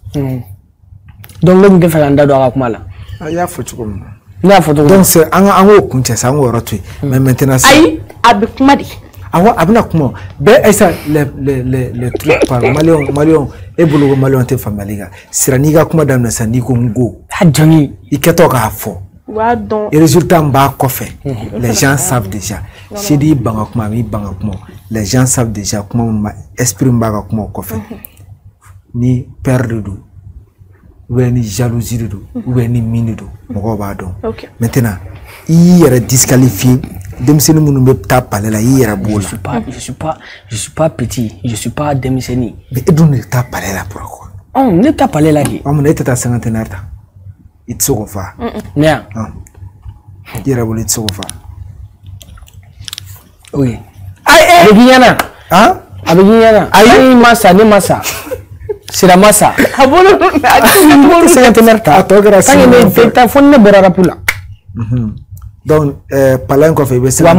Donc, l'homme qui fait un dado à Kumala. Il y a photo comme donc, c'est un haut compte, c'est un haut retour. Mais maintenant, c'est. Aïe, avec Madi. Ah ouais, avec comment? Ben, ça, les trucs par Malion, et Boulou Malion, t'es familier. Siraniga, comme madame, c'est Nico Ngo. Ah, Johnny. Il y a à fond. Et résultat, en bas, coffre. Les gens savent déjà. Si dit Bangakma, les gens savent déjà comment exprimer Bangakma, coffre. Ni perdre d'eau. Ou ni jalousie de dos, ou ni mine de dos. Maintenant, il y a disqualifié. Démissionné, mon nom tape là, il y a boule. Je suis pas petit, je suis pas démissionné. Mais il ne tape pas là pourquoi? On ne tape pas là. On me était à 50 ans. Il se refa. Bien. Il y a boule, il se refa. Oui. Aïe, Guiana. Hein? Avec Guiana. Aïe, massa, ne massa. C'est la massa. C'est l'internet. Donc, palais qu'on fait, c'est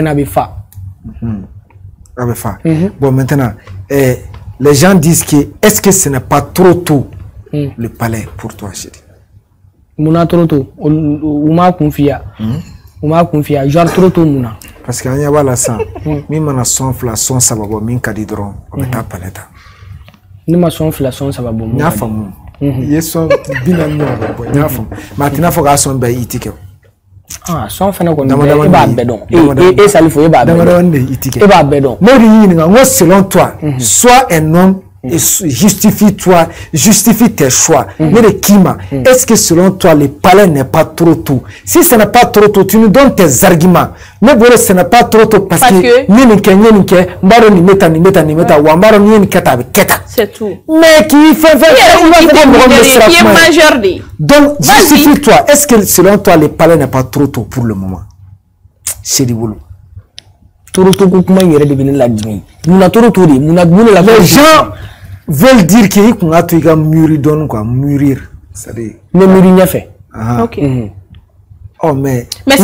bon, maintenant, les gens disent que est-ce que ce n'est pas trop tôt le palais pour toi, chérie? Mouna trop tôt. On m'a confié. Genre trop tôt, Mouna. Parce qu'il y a la sang. Même son flasson, ça va bon, min kadidron, on est à palais. Ni son flasson, ça va bon. N'y a pas mon. Ils sont bien amis. N'y a pas. Maintenant, il faut que son bail itique. Ah, son fait qu'on est pas bédon. Et ça lui faut pas bédon. Et pas bédon. Moi, selon toi, sois un homme et justifie tes choix. Mais le Kima, est-ce que selon toi, le palais n'est pas trop tôt? Si ce n'est pas trop tôt, tu nous donnes tes arguments. Mais bon, ce n'est pas trop tôt parce que c'est tout. Mais qui fait qui est majeur. Donc, justifie-toi. Est-ce que selon toi, le palais n'est pas trop tôt pour le moment? C'est du boulot. Les gens veulent dire qu'il y a mûrir. C'est-à-dire. Mais mûrir fait. Ok. Oh, mais c'est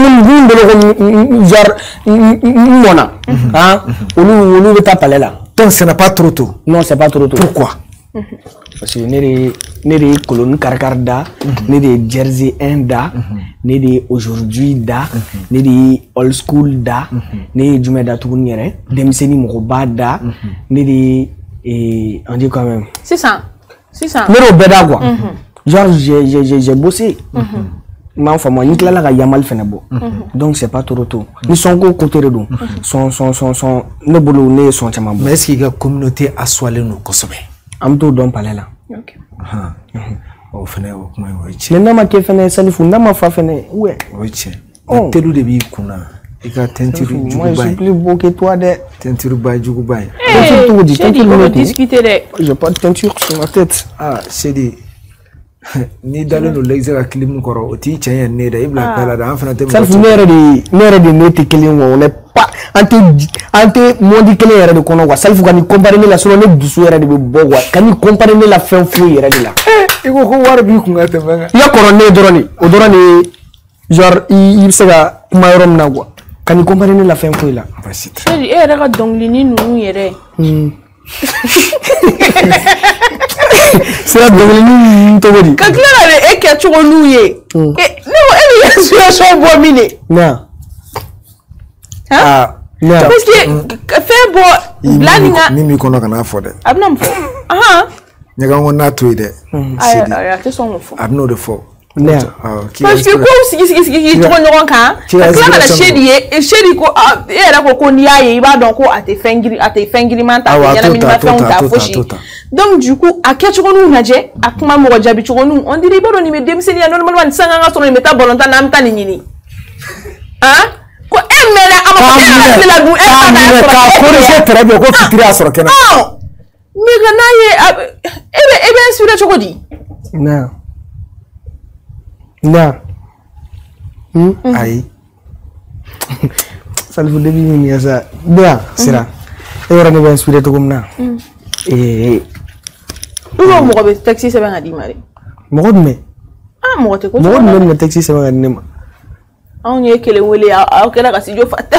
donc, ce n'est pas trop tôt. Non, c'est pas trop tôt. Pourquoi? Parce que nous des colonnes Karkarda, nous des Jersey Inda, nous des aujourd'hui da, nous des old school da, nous des Jumeda Touniere, Demseni Moroba da, nous des on dit quand même. C'est ça. C'est ça. Nous au Bedagua. Genre j'ai bossé. Mais enfin moi ni la yamal fenebo. Donc c'est pas trop tôt. Nous sommes au côté de nous. Son ne boulot ne son chamam. Mais est-ce qu'il y a communauté à soiler nous Kosobe? Amto don palela. Ok. Oh fene o kuma oiche. Le nama ke fene salifu nama fa fene ouais. Oiche. Oh. Telu de bi kuna. Ika tentiru jugubai. Moi je suis plus beau que toi de. Tentiru ba jugubai. On va discuter de. J'ai pas de teinture sur ma tête. Ah, c'est dit. Ni dans le l'exer clim koro oti chanya neda ibla pala da afana te. Salifu nere de nete kelin on est pas ante mondi kele yere de kono wa salifu kan comparer la solo ne dusu yere de bo wa kan comparer la fin fou yere de la iko ko war bi ku ngata banga ya kono ne doroni genre il se ga kuma yorom na wa kan comparer la fin fou la chéri e rega dongli ni nu yere c'est la dongli ni to bodi ka klara e ke chugo nu ye e no e situation bo mine na ah parce que fait bon blaninga mimi kono kana fode abnam fo aha nyaga wona to de ay te son fo abno de fo parce que ko sigi to nyoron kan la la chéri ko era ko ni aye ba don ko ate fengiri manta yana min ma fon ta foshi donc du coup a ke chugo nu naje akuma mo jabi chugo nu on dirait ba do ni me demseni ya normalement sanga nga so ni meta bolonta na amta ni nyini hein ko emela amako la bu ka corriger très bien ko fitiri asoro kenan mais ganaye ebe sura chokodi na ai salifu debi ni yasa bia sira e wara ne ben sura to gumna ulo mo ko be taxi se ben adi mari mo ko me mo te ko mo me taxi se ben adi ma on y kele wele a kela ka si jo fatta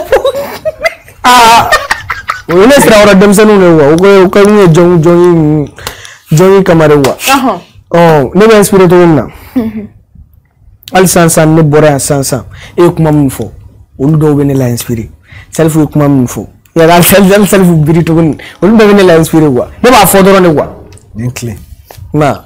on est sera ora dem sanu ne wa ko ni jongi kamare wa oh ne ben sura to gumna al sansan ne bora sansan e kuma mun fo olu do bene la inspiré selfu kuma mun fo ya dal selfu biri to gon olu do bene la inspiré quoi ne ba fo do ne quoi bien clé na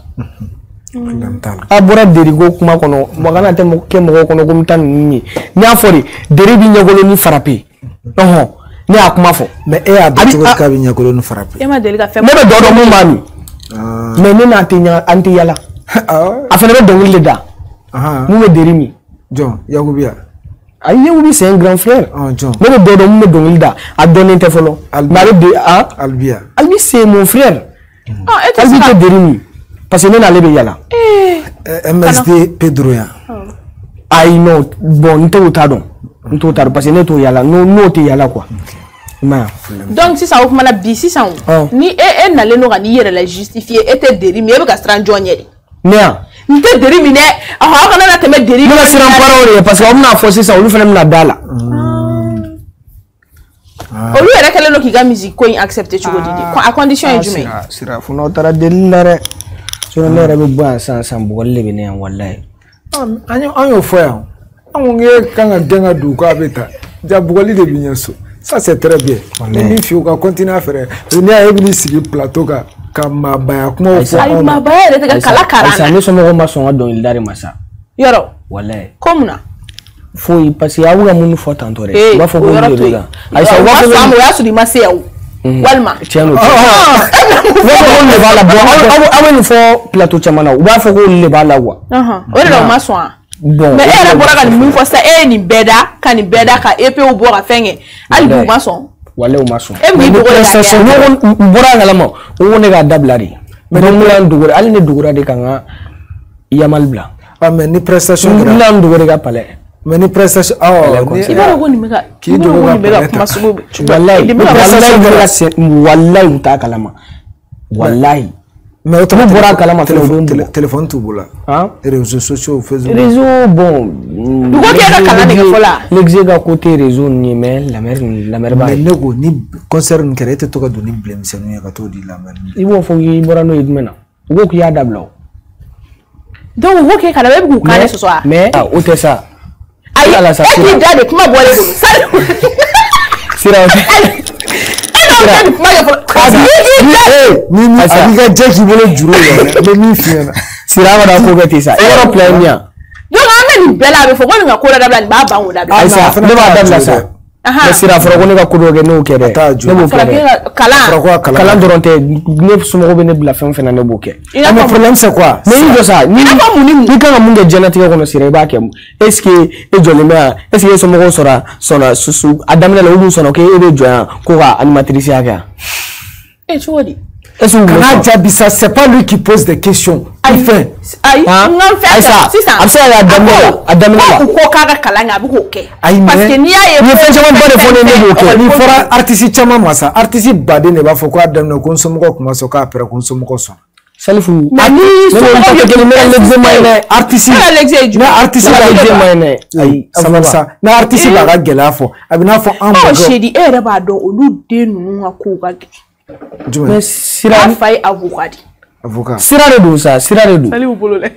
a bora deri go kuma kono mo kana te mo ke mo kono gum tan ni nya fori deri bi nyagolo ni frappé ne a kuma fo mais e a do ka bi nyagolo ni frappé e ma deli ka fe me be do mo mami mais ne na tinya anti yala a fa ne do ngile da nous me dérimi John Yakubia Yakubi c'est un grand frère John mais le dodo me donilda a donné te folo Albia Albi c'est mon frère Albi te dérimi parce que nous n'allait pas y aller MSD Pedro ya I know bon nte utado parce que ne to yala no te yala quoi Donc si ça ouvre la bi si ça ni e n'allait no ni yere la justifier était déri mais e ka strange nyeri nia ni te déri mine a ha kana na te me déri na siran parole parce que on a forcé ça on fait même la dala o lui era kele no ki ga musique ko accepter tu godidi à condition en jume sira funo tara delare so ne rebe bo san bolle be ne wallahi anyo foya nge kanga denga du ko abeta ja bugoli de binyaso ça c'est très bien mais il faut qu'on continue à faire ni a ebili sigi plateau ka mabaya kuma fo ay mabaya de ka kala karana ça ne somo ma son don il dare masa yoro wallahi komuna foi parce que awuga mun fo tantore ba fo ko de ga ay sa wa ko mo ya su di mase yaw walma tiano wa ko le bala bo awen fo plateau chamana ba fo ko le bala wa o le ma so bon mais elle bora ka ni fo sa ni beda ka ni beda ka ep o bora fenge ali bu ma so wale o maso e mi do prestation no bora ngalama o ne ga dablari mais do mulan dugure ali ne dugura de kanga yamal bla mais ni prestation mulan dugure ga pale mais ni prestation ni ba go ni mega ki do go ni mega kuma sugo wallahi uta kalama wallahi mais tu bora kalama téléphone tout bola réseaux sociaux Facebook réseau bon du ko ke kala ne fola l'exega côté réseau ni mais la mer ba mais nego ni concert ni kere to ka do ni blame senu ya ka to di la mer ibo fo yi bora no idmena go ko ya dablo donc wo ke kala be ku kale ce soir mais o te ça ay ala sa ki dade kuma bolé go sira ni abiga jeki bolo juro ya le mi fiena sira ba da ko gati sa aeroplane ya donc ameni bela be fo ko nga ko da bla ba ba wo da be sa ne ba da bla sa mais sira foro ko ne ka ko do ge no ke de ne bo kala doronte ne sumo ko be ne bla fen fen na bo ke mais problème c'est quoi mais il ça ni kan mun ge janati ko no sira ba ke est-ce que e jole me est-ce que sumo ko sora susu adamna la wu sona ke e be joya ko ga animatrice ya ga et tu dis Kana Jabisa, c'est pas lui qui pose des questions. Il fait. Aïe, non fait ça. C'est ça. Après Adamela. Ou quoi kala kalanga bu OK. Parce que ni a il fait jamais pas de fone ne OK. Il fera artiste chama masa. Artiste bade ne ba fo ko Adamela ko nsomo ko kuma so ka apre ko nsomo ko so. Salifu. Mani so artiste. Na artiste ba examen. Aïe, ça. Na artiste ba ga gela fo. Abina fo an ba. Oh, chéri, e ba do olu de nu ko ga. Mais sira fay avocat sira de ça sira de salut bolo le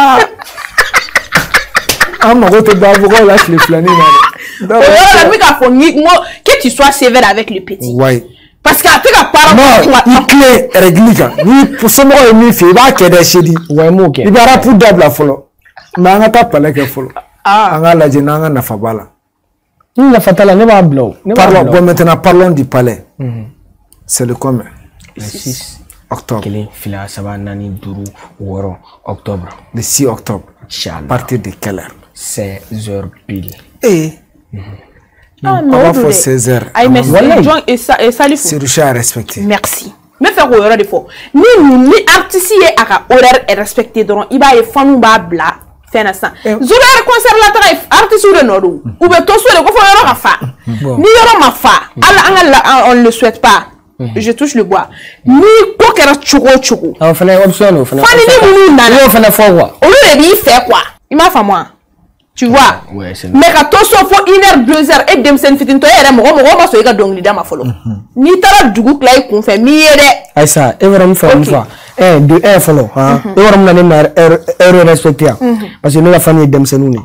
ma gote d'avocat là les flâner là la mi ka foni mo que tu sois sévère avec le petit ouais parce que après ka parole il clé réglika ni pour son mo mi fi ba ke de chedi ouais mo ke ibara pour dabla folo ma nga ta pala ke folo anga la jina nga na fabala ni la fatala ne ba blow parlons bon maintenant parlons du palais. C'est le combien? Le 6 octobre. Quel fila sabanani duru woro octobre. Le 6 octobre. Inchallah. À partir de quelle heure? 16h pile. Et non, on va faire 16h. Aïe, mais et Salif. C'est le chat à respecter. Merci. Mais faire horaire de faux. Ni artiste à horaire est respecté donc il va y faire ba bla. Zora concert la traif artiste de Nord ou be to so le ko fo yoro ka fa ni yoro ma fa ala on le souhaite pas je touche le bois ni ko kera chugo on fait option on fait fani ni munu na on fait fo quoi on le dit fait quoi il m'a fait moi tu vois ouais c'est mais ka to so fo 1h 2h et dem sen fitin to yere mo ma so ga dong li da ma folo ni tara dugu klay kun fe mi yede ay ça et vraiment faire une fois de un follow hein et on a même heure respecté parce que nous la famille demsenuni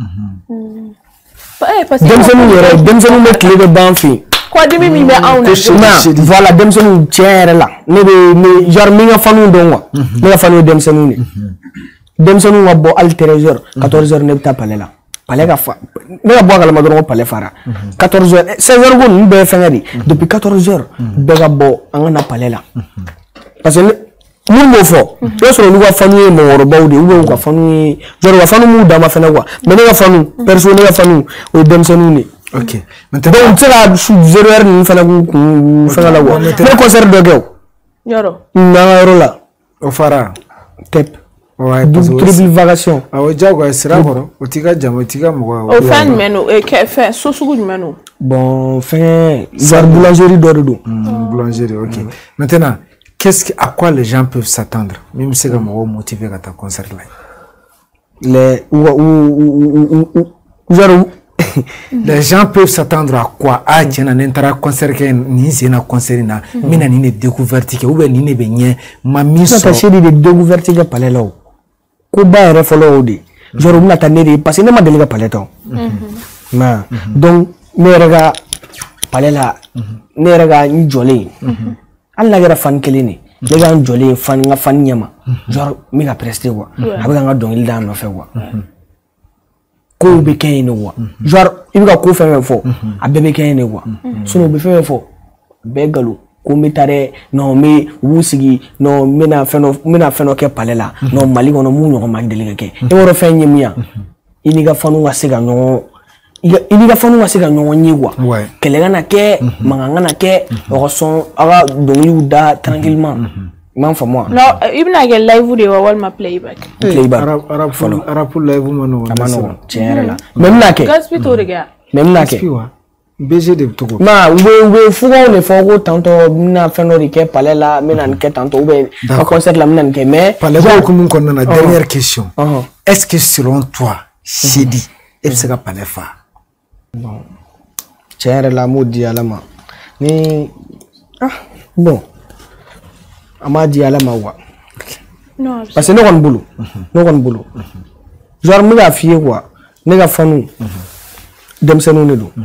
demsenuni le clé de banfi quoi demi mi be auna voilà demsenuni tiere là ne genre mi nga fanu do wa ne fanu demsenuni demsenuni wa bo al 13h 14h ne ta pale là pale ga fa ne ga bo ga ma do pale fara 14h 16h gon be fengari depuis 14h be ga bo angana pale là parce que mun mo fo yo so lu ga fanu mo woro bawde u ga fanu jor wa fanu mu da ma fena wa mais ne ga fanu personne ga fanu o dem sanu ni OK maintenant donc tira su 0h ni fena ku fena la wa le concert de gew yoro na rola o fara tep ouais triple vacation awo jago sira horo o tiga jamo tiga mo o fan menu e ke fe so sugu menu Bon, fin, genre boulangerie d'Oredo. Boulangerie, ok. Maintenant, à quoi les gens peuvent s'attendre? Même si c'est motivé à ta concert là. Les gens peuvent s'attendre à quoi? Ah, tiens, un intérêt concert qui est un concert na, mina ni découverte ou bien ni benye, ma mise. Ça chérie de découverte qui palais là. Kuba refolo odi. Genre on attendait parce que ne m'a délégué palais là. Ma donc ne rega palais là, ne rega ni jolé. Allah gara fan kelini. Ne ga jolé fan nga fan nyama. Genre mi ga prester quoi. Avec nga dongil dam no fait quoi. Ko be kayne wa genre ibuka ko fe fo abebe kayne wa so no be fe fo be galu ko mitare no me wusigi no mena feno ke palela no mali kono mu no ma delega ke e woro fe nyimia iniga fanu wa siga no iniga fanu wa siga no nyigwa kelega na ke manganga na ke o son aga do yuda tranquillement man fa moi no ibn agel live de wa wal ma playback arab live mano tiens là même là ke gaspito de gars même là ke BG de Togo ma we fugo le fogo tanto na feno rike palais là mena nke tanto be pas concert là mena nke mais palais ko mun kon na dernière question est-ce que selon toi Chedi est-ce que palais fa bon tiens là modi alama ni bon Amadi ala mawa. Non, parce que non boulot. Non boulot. Genre me la fille quoi. Ne ga fanu. Dem senu ne do.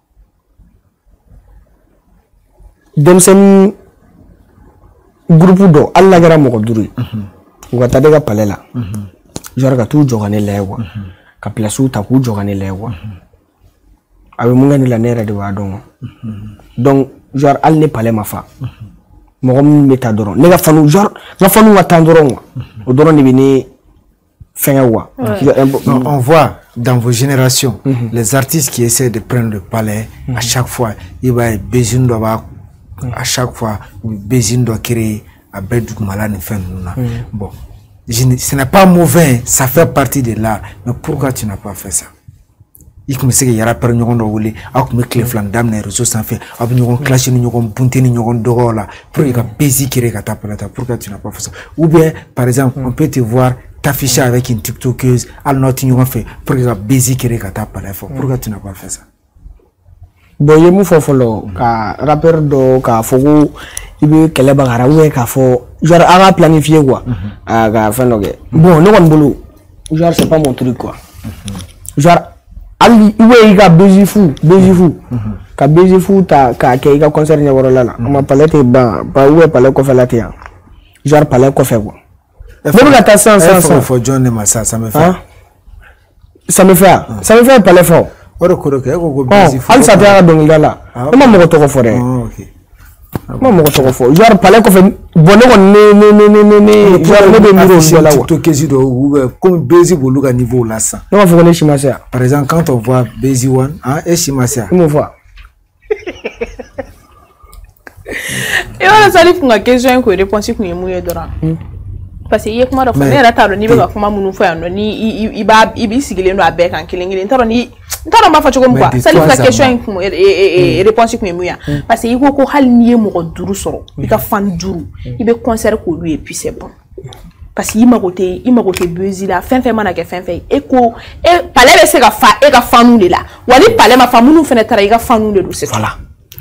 Dem sen groupe do alla gara mo ko duri. Wa ta daga palela. Genre ka tu jogane lewa. Ka plasu ta ku jogane lewa. Awe mu ngani la nera de wa don. Donc genre al ne palais ma fa. Mogom meta doron nega fanu genre nga fanu wa tandoron o doron ni bini fengawa on voit dans vos générations les artistes qui essaient de prendre le palais à chaque fois il va besoin de à chaque fois besoin de créer à bedou malane fin bon ce n'est pas mauvais ça fait partie de l'art mais pourquoi tu n'as pas fait ça? Il commence à y avoir peur ñogon do wuli ak me clé flan dam na réseau sans fait ab ñogon clash ni ñogon bunte ni ñogon dogo la pour que basic créer ka tapalata pourquoi tu n'as pas fait ça? Ou bien par exemple on peut te voir t'afficher avec une tiktokeuse al not ñogon fait pour que basic créer ka tapalata pourquoi tu n'as pas fait ça? Bon yemu fofolo ka rapper do ka fogo ibe kele bagara we ka fo genre aga planifier quoi aga fenoge bon no kon bulu genre c'est pas mon truc quoi genre ali iwe iga bezifu ka bezifu ta ka ke iga concert nya woro lala ma palette ba uwe palette ko felate ya genre palette ko fe quoi même la ta sans faut John Massa ça me fait palette fort oro ko ko bezifu al sa ta do ngala ma mo to ko fore OK ma mo to ko fo genre palette ko fe bonne ko ne genre ne be miro ngala wa to kezi do comme bezi bolu ka niveau là ça non faut ne chimasa par exemple quand on voit Bezi One et chimasa on voit et on a salif nga question ko réponse ko yemu yedora parce que yek mara fo ne rata do ni be ka kuma munu fo ya no ni ibi sigile no abe kan kilingile ntaro ni ntaro ma fa choko mkwa salif nga question ko réponse ko yemu ya parce que yiko ko hal ni yemu ko duru soro ika fan duru ibe concert ko lui et puis c'est bon parce que il m'a côté Bezi là fin mana ke fin et ko e palais se ka fa e ka fanu de là wali palais ma fa munu fenêtre e ka fanu de c'est voilà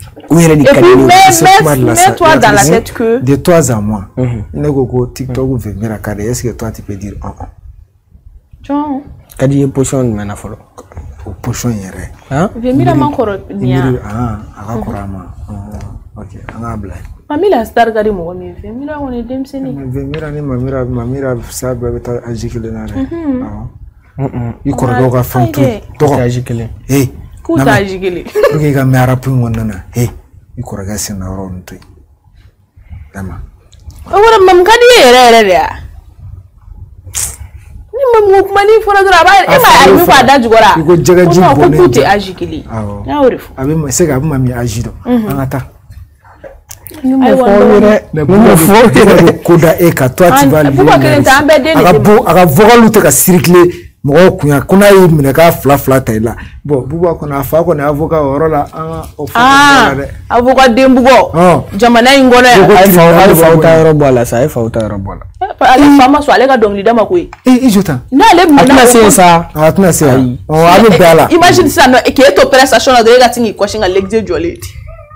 mets-toi dans la tête que de toi à moi nego TikTok veut venir à est-ce que toi tu peux dire John kadi potion mena folo potion yere hein vemira mankoro nia akakorama OK angabla mamila star gari mo mi vemira on demseni vemira ni mamira sabe beta ajikile na ikoro ga fantu to ajikile kuta ajikile porque ga me arapu ngonna ikoro ga sina ron tu dama ora mam kadi yere ya ni mam mani fora dura ba e ma ai mi fa daju gora ko jagaji ko kuta ajikile na orifo abi ma se ga mami ajido angata Koda eka toi tu vas lui aga vocal te ka circuler mɔgɔw kunya ko n'a y'i minɛ k'a fila ta i la bon Buba kɔni a fa kɔni avocat o yɔrɔ la an ka o fɔ dɛ avocat den bugɔ jamana in kɔnɔ yan ale fa ta yɔrɔ bɔ a la sa ale fa ta yɔrɔ bɔ a la ale fa ma sɔn ale ka dɔnkili da ma koyi i jɔ tan n'ale a tɛna se sa a tɛna se yan a bɛ bɛn a la imagine sisan nɔ k'e to prestation na dɔrɔn e ka tin k'i kɔsi ka l'exé jɔlen ten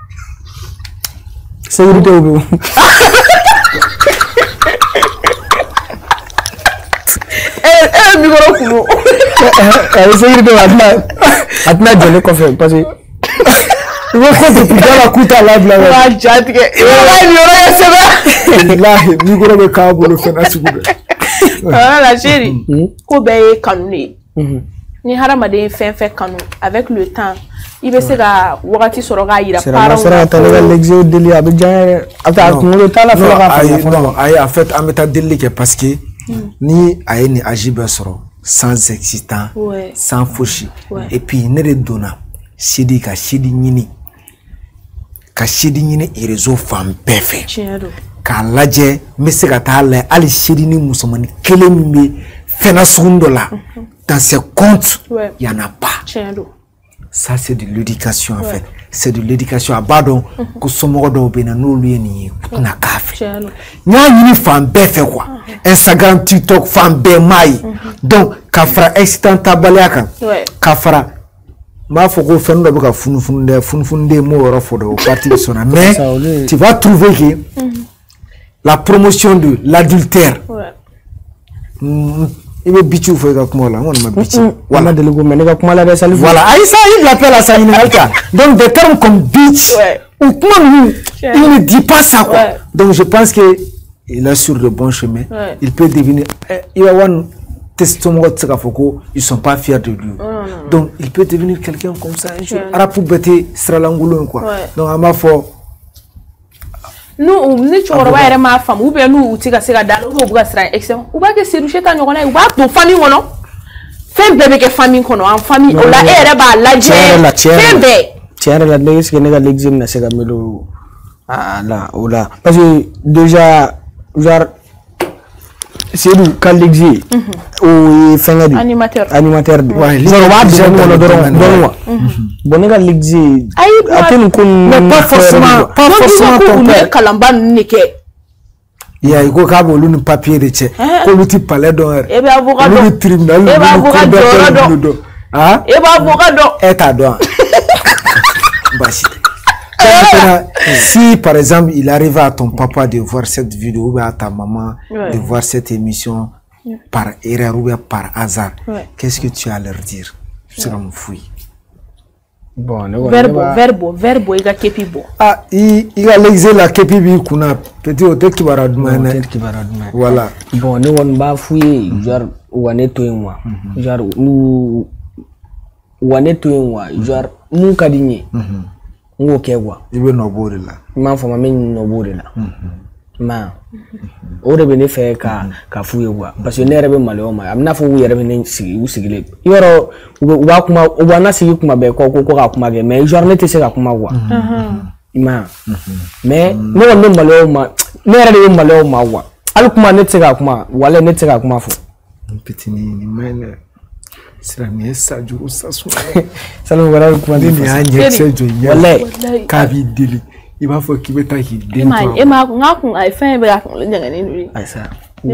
sécurité bɛ micro kunu sécurité a tɛna jɔlen kɔfɛ parce que i bɛ ko depuis la kuta la bila wa jatigɛ i bɛ ni yɔrɔ ye sɛbɛn wallahi micro bɛ k'a bolo fɛn na sugu bɛɛ la chérie ko bɛɛ ye kanu de ye ni hadamaden fɛn fɛn kanu avec le temps i bɛ se ka wagati sɔrɔ k'a yira parents na ta la l'exé deli a bɛ diya a ta kunkolo t'a la fɔlɔ k'a fɔ ayi en fait an bɛ taa delili kɛ parce que ni a ye nin âge bɛɛ sɔrɔ sans excitant sans fosi et puis ne de donna sidi ka sidi ɲini réseau fan bɛɛ fɛ k'a lajɛ n bɛ se ka taa lajɛ hali sidi ni musomanin kelen min bɛ fɛn sugu dɔ la dans ses comptes il y en a pas ça c'est de l'éducation en fait c'est de l'éducation a b'a dɔn ko somɔgɔ dɔw bɛ na n'olu ye nin ye u tɛna k'a fɛ n y'a ɲini fan bɛɛ fɛ quoi Instagram TikTok fan bɛɛ m'a ye donc ka fara excitant tabaliya kan ka fara n b'a fɔ ko fɛn dɔ bɛ ka funufunu dɛ funufununden m'o yɔrɔ fɔ dɛ o parti bɛ sɔnna mais tu vas trouver que la promotion de l'adultère il veut bitch fo ka kuma la on ma bitch wala de ko mais ka kuma la salif voilà aïe ça il l'appelle à sa inigalka donc des termes comme bitch ou comment il ne dit pas ça quoi donc je pense que il est sur le bon chemin il peut devenir il va one testimony tsaka foko ils sont pas fiers de lui donc il peut devenir quelqu'un comme ça un jour arapu bete sralangulo quoi donc on m'a fo nous ni chokoroba yɛrɛ m'a faamu ou bien nous ti ka se ka dala ou bien u bɛ ka siran excellent u b'a kɛ seruche ta ɲɔgɔn na ye u b'a to famille kɔnɔ fɛn bɛɛ bɛ kɛ famille kɔnɔ en famille o la e yɛrɛ b'a lajɛ fɛn bɛɛ tiɲɛ yɛrɛ la ne est-ce que ne ka l'exé na se ka melo la o la parce que déjà genre Seydou ka l'exé o fɛngɛ de animateur de ouais genre b'a déjà kɔnɔ dɔrɔn wa bon ne ka l'exé a tɛ nin ko mais pas forcément ton père kalanba ninnu de kɛ ya iko ka bolu ni papier de cɛ k'olu ti palais dɔn yɛrɛ e bɛ avocat dɔn olu ni tribunal e bɛ avocat jɔyɔrɔ dɔn ah e bɛ avocat dɔn e t'a dɔn basi si par exemple il arrive à ton papa de voir cette vidéo ou à ta maman de voir cette émission par erreur ou par hasard qu'est-ce que tu as à leur dire tu seras mon fouille bon verbo i ka kepi bɔ i ka l'exé la kepi b'i kunna peut-être o tɛ kibaruya duman ye dɛ voilà bon ne kɔni b'a f'u ye genre u ka ne to yen quoi genre u ka ne to yen quoi genre mun ka di n ye n k'o kɛ quoi i bɛ nɔ b'o de la i m'a faamu n bɛ nɔ b'o de la mais o de bɛ ne fɛ ka f'u ye quoi parce que ne yɛrɛ bɛ maloya o ma a bɛ n'a fɔ u yɛrɛ bɛ ne sigi u sigilen i yɔrɔ u b'a kuma u b'a na sigi kuma bɛɛ ko ka kuma kɛ mais genre ne tɛ se ka kuma quoi i m'a mais ne kɔni bɛ maloya o ma ne yɛrɛ de bɛ maloya o ma quoi hali kuma ne tɛ se ka kuma wala ne tɛ se ka kuma fɔ petini ni maine sira ni sajuru sasuma salu wala kuma ni ya ɲɛkisɛ jɔ wala k'a b'i deli i b'a fɔ k'i bɛ taa k'i den to e ma nka kun a ye fɛn bɛ ka kunkolo ɲɛgɛnnen don ayisa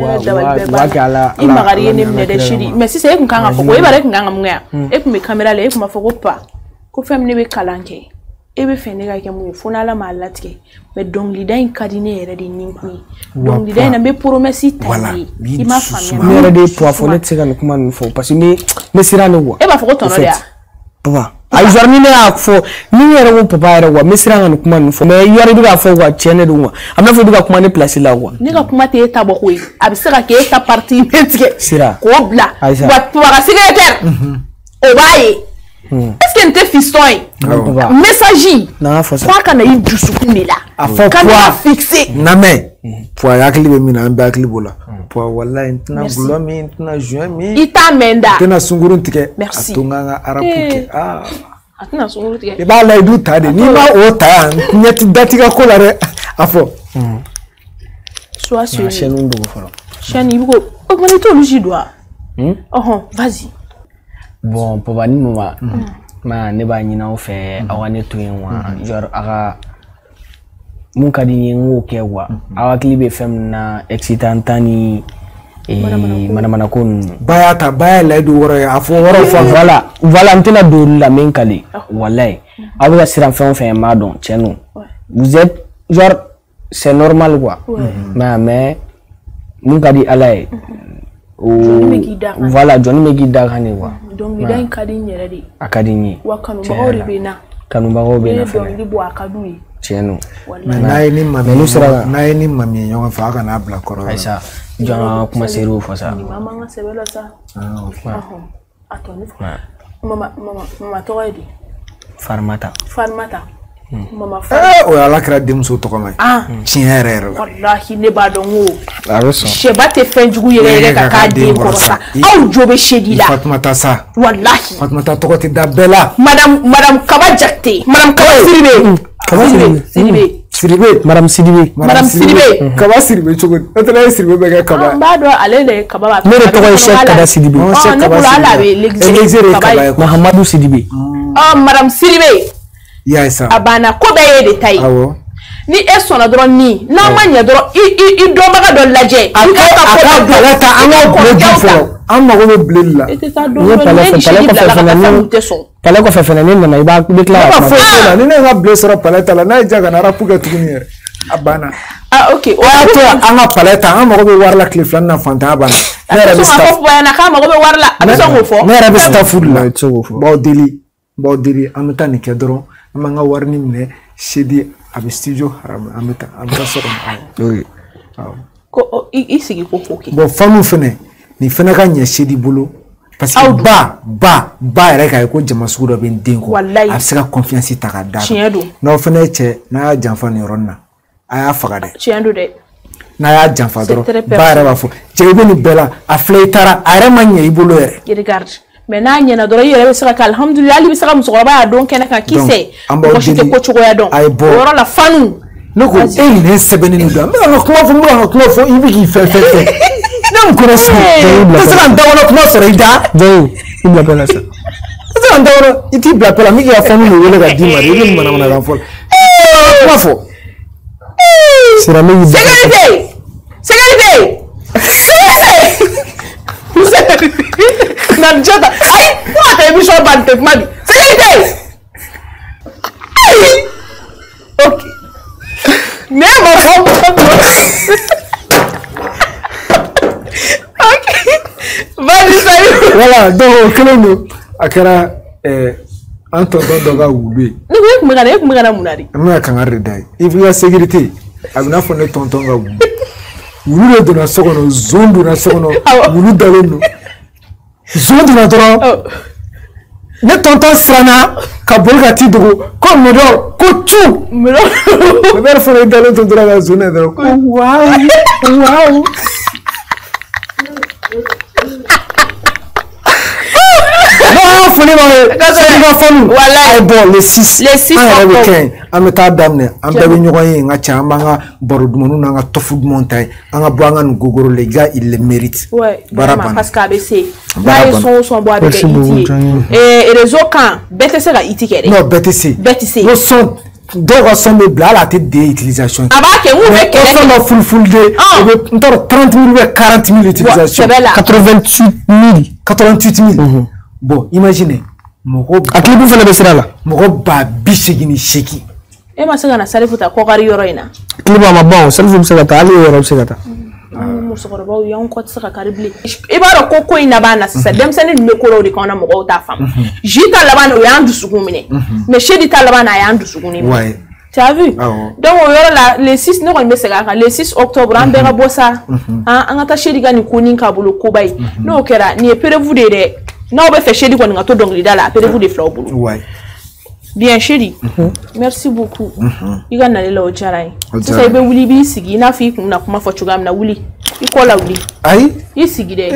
i magari ye ne minɛ dɛ sidi mais sisan e kun kan ka fɔ ko e b'a dɔn e kun kan ka mun kɛ yan e kun bɛ caméra la e kun b'a fɔ ko pa ko fɛn min ne bɛ kalan kɛ e bɛ fɛ ne ka kɛ mun ye fo n'Ala m'a latigɛ mais dɔnkilida in ka di ne yɛrɛ de ni kun ye dɔnkilida in na n bɛ promesse ta ye i m'a faamuya ne yɛrɛ de ye poids fɔ ne tɛ se ka nin kuma ninnu fɔ parce que ne siran ne quoi e b'a fɔ ko tɔnɔ de ya papa ayi genre ni ne y'a fɔ ni yɛrɛ ko papa yɛrɛ quoi n bɛ siran ka nin kuma ninnu fɔ mais yɔrɔ bɛ k'a fɔ quoi tiɲɛ de don quoi a bɛna fɔ i bɛ ka kuma ne place la quoi ne ka kuma tɛ e ta bɔ ko ye a bɛ se ka kɛ e ta partie bɛ tigɛ sira k'o bila wa ka secrétaire o b'a ye est-ce que n tɛ fiston ye message f'a ka na i dusukun de la a fɔ ka na fixe namɛ poids hakili bɛ min na an bɛɛ hakili b'o la poids walayi n tɛna gulɔ min n tɛna juin min i t'a mɛn da n tɛna sunkurun tigɛ a to n ka n ka arabu kɛ a tɛna sunkurun tigɛ i b'a layidu ta de n'i ma o ta yan ɲɛ ti da t'i ka ko la dɛ a fɔ soit sur chaîne dogo fɔlɔ chaîne i bɛ ko o kuma i t'olu si don wa Vas-y. Bon, pour venir moi, ma ne ba nyina ofe awane tuenwa jor aga mun kadi ngo kewa awa klibe fem na excitantani mana kun baya la du woro ya fo woro fa voilà antena do la men kali wallahi awa siram fem ma don chenu vous êtes genre c'est normal quoi mais mun kadi alay voilà Johnny Megida kani quoi donc il a une cadine ready akadini wa kanumbago bena fele libo akadui chenu na ni mami nyonga fa kana bla koro aisa jana kuma seru fa sa mama nga sebela sa atoni mama toedi farmata mama o ala kra demso to kama chinere wallahi ne ba dongo aroso sheba te fenjugu yere ka ka de ko sa aw jobe shedi la Fatmata sa wallahi Fatmata to ko ti dabela madame kabajakte madame Siribe madame Sidibe kaba Siribe chogo atala Siribe be kaba mbado alele kaba mere to ko chef kada Sidibe ne bula ala be l'exercice kaba Mahamadou Sidibe madame Sidibe Yaisa abana ko be ye de tayi ni e sona dron ni na manya dron i do baga do laje aka palata anga bleu amma go bleu la pala ko fefena ni na iba déclarer fa ni na bleu sera palata la na jaga na rapuga tukuni abana okay to anga palata anga go warla cliflan na fanta abana nera bista fo yana ka ma go warla abiso go fo nera bista fulla bo deli amta ni kedro amanga warni ne shedi abi studio haram amta so ko isigi ko foki bo famu fene ni fene ka nya shedi bolo parce que ba re ka ko jama sudo ben denko absika confiance ta ka da no fene che na janfa ni ronna aya faga de chiendo de na ya janfa dro ba re ba fo che be ni bela a fleitara are manya ibolo ere regarde mais na nyana doro yere be saka alhamdulillah ali be saka musoko ba don kenaka kise ko shite ko chugo ya don woro la fanu noko ne sebeni ni do me ko fo ibi ki fe non ko so ça ndawono ko so rida do ibla pela ça ça ndawono iti bla pela mi ya fanu ni wele ga dimari ni mana ga fo ko fo sira me sécurité Nanjata ay ko ay émission bante mali sécurité OK même OK vas-y salut voilà donc keleno akara anto doga wube ni ko ngana munari amna kan arida if ya sécurité abna fo ne tonton ga wube wulu do na sokono zombu na sokono wulu dalono zombu na doro ne tonton frana ka bolga ti dugo ko medo ko chu medo ber fo dalo to doro ga zone doro wow foni ma fonu wallahi bon les 6 weekend ameta damne ambe nyogoye nga chamba nga borudumonu nga tofu montagne nga boanga ngogoro les gars ils le méritent baraba parce qu'ABC ba son bois avec iti et réseau quand BTC ga iti kere non BTC no son deux sont de bla la tête d'utilisation abake ou be kere on full de 30 000 ou 40 000 utilisation 88 000 bon imaginez moko aklibu fana besira la moko ba bisegini sheki e ma sanga na salifuta ko gari yoro ina klibu ma bon salifu bisega ta ali yoro bisega ta musokoro ba ya on ko tsaka karibli e ba ko ina bana sisa dem sene ne ko ro di kona moko ta fam jita labana o yandu sugumine mais shedi ta labana yandu suguni ouais tu as vu donc o yoro la les 6 ne ko mesega ka les 6 octobre an bega bossa an ata shedi gani kuni ka bulu ko bay no kera ni prévu de non on va faire chéri quand on a tout donc là appelez-vous des fleurs boulot ouais bien chéri merci beaucoup il gagne aller là au charai ça il be wuli bi sigi na fi na kuma fo chugam na wuli il ko la wuli ai il sigi de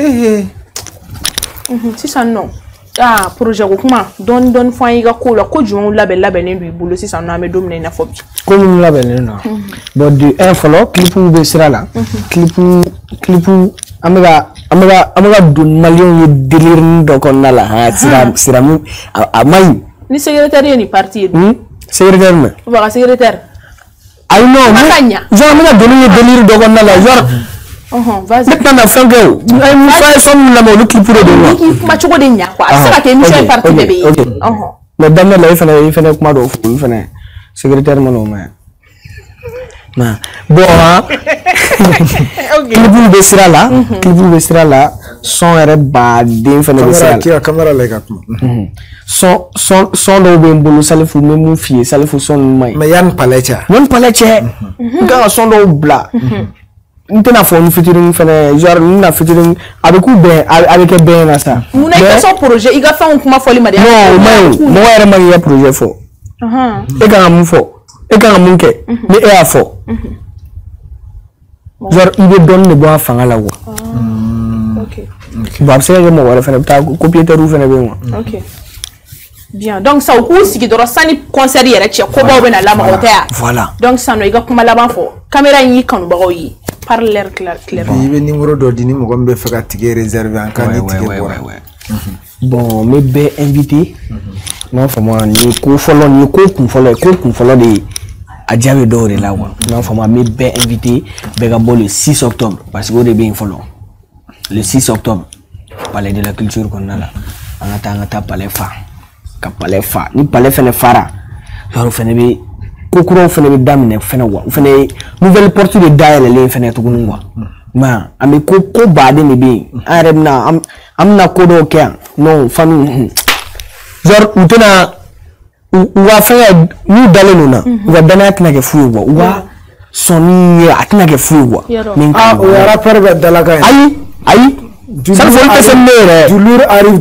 si ça non projet ko kuma don fo yi ga ko la ko jumu label ndu boulot si ça na me dominer na fo bi ko mu label na bon du un follow clip be sira la clip amaga dun malion ye délire do kon nala ha siramu amay ni secrétaire ni parti secrétaire me ba secrétaire ay non je amaga donner délire do kon nala genre vas-y maintenant fin que ay mu fa som la mo lu clip de moi ki kuma chogo de nya quoi ça que émission parti bébé mais damna la ifene kuma do fu ifene secrétaire mono mais na bon ha clip de sira la son era ba den fene de sira la caméra la gatma son do be mbulu salifu memu fie salifu son mai mais yan palecha ga son do bla ntena fo featuring fene genre na featuring avec ou ben avec ben na ça mon son projet iga fa on kuma foli ma non mo era ma ya projet fo e ga mu fo e ga mu ke mais e a fo genre il veut donner le bois fanga la wa OK ba c'est que mo wala fene ta copier ta rou fene be mo OK bien donc ça ou sigi doro sani concert yere che ko ba na la ma hotel voilà donc ça no iga kuma la ban fo caméra yi kanu ba yi par l'air clairement il numéro do dini mo gombe faka tige réservé en cas de tige bon mais be invité non faut moi ni ko follow ni ko kun follow de adjabe do de la wa non faut moi mais be invité be ga le 6 octobre parce que au début il follow le 6 octobre palais de la culture qu'on a là angata palais fa ni palais fene fara genre fene be kokuro fene be damine fene wa fene nouvelle porte de daile le fene to gunwa ma ami ko baade ni be aremna amna ko do ke non famille genre utena wa fene ni dale nuna wa dana atna ke fuwa wa soni atna ke fuwa min ka o rapport be dalaga ay ça faut que c'est mere du lourd arrive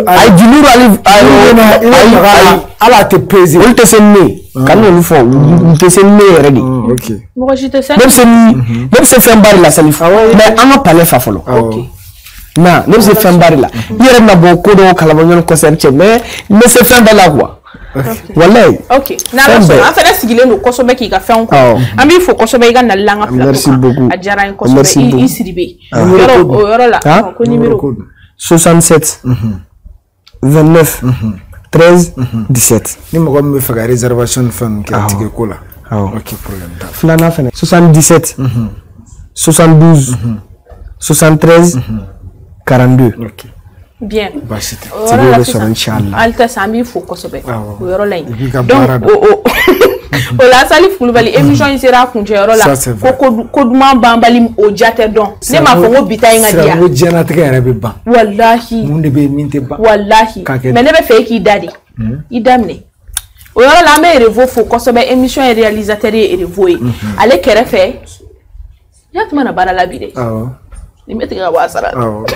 ala te peser on te senne kan on fo te senne ready OK moi je te senne même c'est fin bar la salif mais on parler fa folo OK na même c'est fin bar la yere na boko do kala bonyon concert mais c'est fin bar la quoi wallahi OK na so en fait sigile no kosobe ki ka fe on ko ambi fo kosobe ga na langa merci beaucoup ajara en kosobe isiribe yoro la ko numéro 67 29 13 17 ni mo gombe faka réservation femme ki atike ko la OK problème da flana fene 77 72 73 42 OK bien basita tibe so inchallah alta sambi fo kosobe yoro lay donc o la sali fulbali émission yi sera kunje yoro la ko duma bambali o jate don ne ma fo ngo bitay ngadia sera jana tika yara be ban wallahi munde be minte ba wallahi mais ne be fe ki dadi idamne o yoro la me revo fo kosobe émission et réalisateur et revoé ale kere fe yatma na bara la bide ni meti ga wasara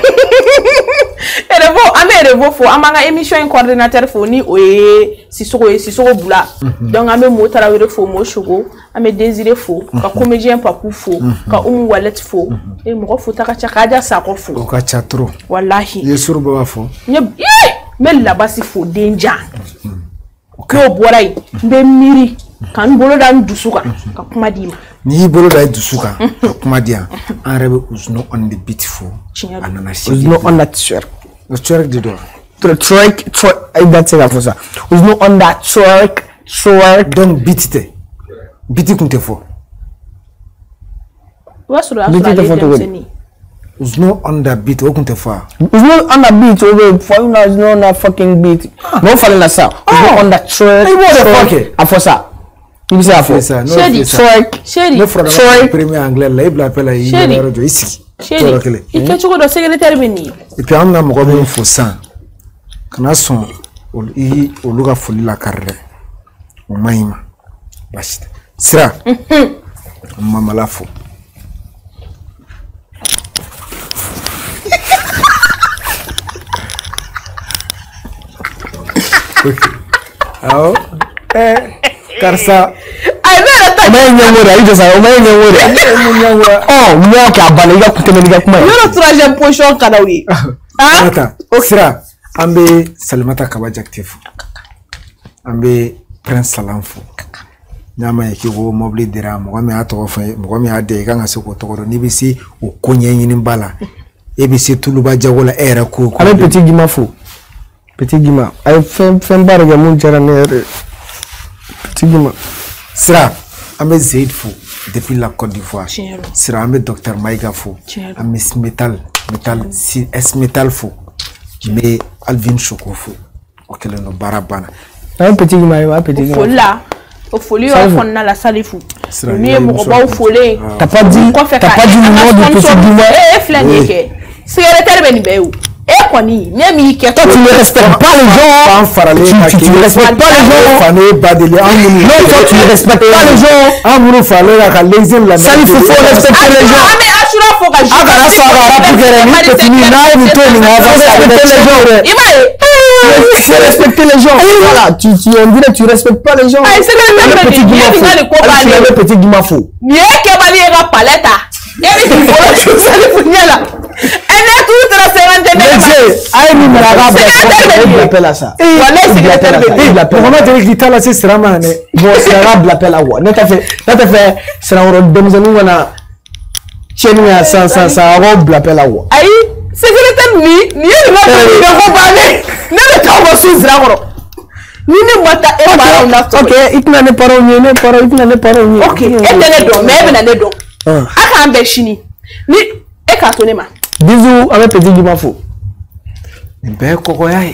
revo fo amanga émission coordinateur fo ni oye sisoko bula donc ame motara were fo mo chogo ame désiré fo ka comédien papu fo ka wallet fo e mo fo taka chakaja sa ko fo ka chatro wallahi yesuru baba fo mel la basi fo denja ko boray be miri kan bolo dan dusuka ka kuma dima ni bolo da dusuka ka kuma dia en rebe usno on the beautiful anana usno on that shirt le track de doigt track that's it for ça usno on that track donc bitite kunte fo wasura usno on that beat o kunte fo usno on that beat o for you know na fucking beat no falling na ça usno on that track afosa tu sais afosa track premier anglais là il appelle il radio ici chéri il fait toujours de secrétaire beni et puis on a mo go fo ça kana son o luga foli la carre o maima basta sira mama la fo aw karsa sira ambe Salimata Kaba Jaktif ambe Prince Salamfo nyama yake go mobile dira mo mi ato fa mo mi ade kan aso ko to ni bisi o konye yin bala et bien c'est tout le bas diagola era ko avec petit Guima fou petit Guima ay fin barga mon jarane petit Guima sira amé Zaid fou depuis la Côte d'Ivoire sira amé docteur Maïga fou amé metal si es metal fou mais Alvin Choko fou OK le no barabana un petit Guima wa petit Guima fola au folie au fond na la salle fou mais mon ba au folie t'as pas dit le nom du petit Guima flanike secrétaire beni beou Koni, toi tu ne respectes pas les gens. Tu ne respectes pas les gens. Non, toi tu ne respectes pas les gens. Ça il faut respecter les gens. Il faut respecter les gens. Voilà, tu respectes pas les gens. Le petit Guima fou. Bisous avec petit Guima fou. Ben kokoyai.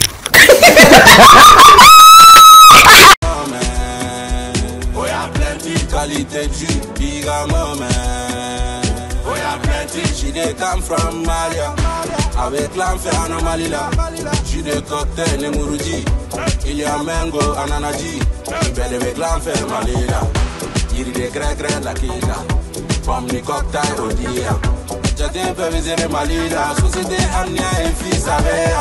Oya plenty qualité du bigamo man. Oya plenty, she dey come from Malia. Avec l'enfer anomalie là. She dey cocktail les muruji. Il y a mango ananaji. Belle avec l'enfer malila. Il y a des grès la kila. Pomme ni cocktail au dia. J'attends pas viser malila. Société amnia et fils avec.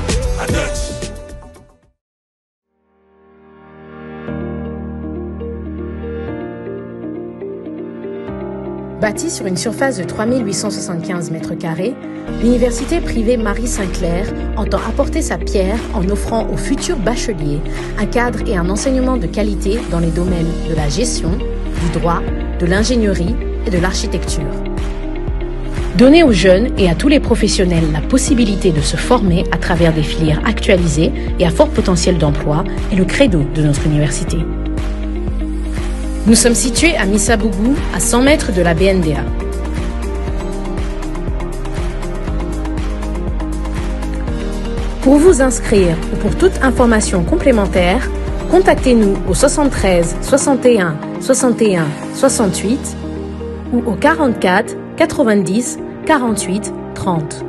Bâtie sur une surface de 3875 m², l'université privée Marie-Saint-Clair entend apporter sa pierre en offrant aux futurs bacheliers un cadre et un enseignement de qualité dans les domaines de la gestion, du droit, de l'ingénierie et de l'architecture. Donner aux jeunes et à tous les professionnels la possibilité de se former à travers des filières actualisées et à fort potentiel d'emploi est le credo de notre université. Nous sommes situés à Missabougou, à 100 mètres de la BNDA. Pour vous inscrire ou pour toute information complémentaire, contactez-nous au 73 61 61 68 ou au 44 90 48 30.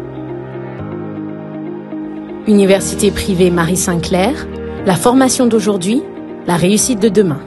Université privée Marie-Saint-Clair, la formation d'aujourd'hui, la réussite de demain.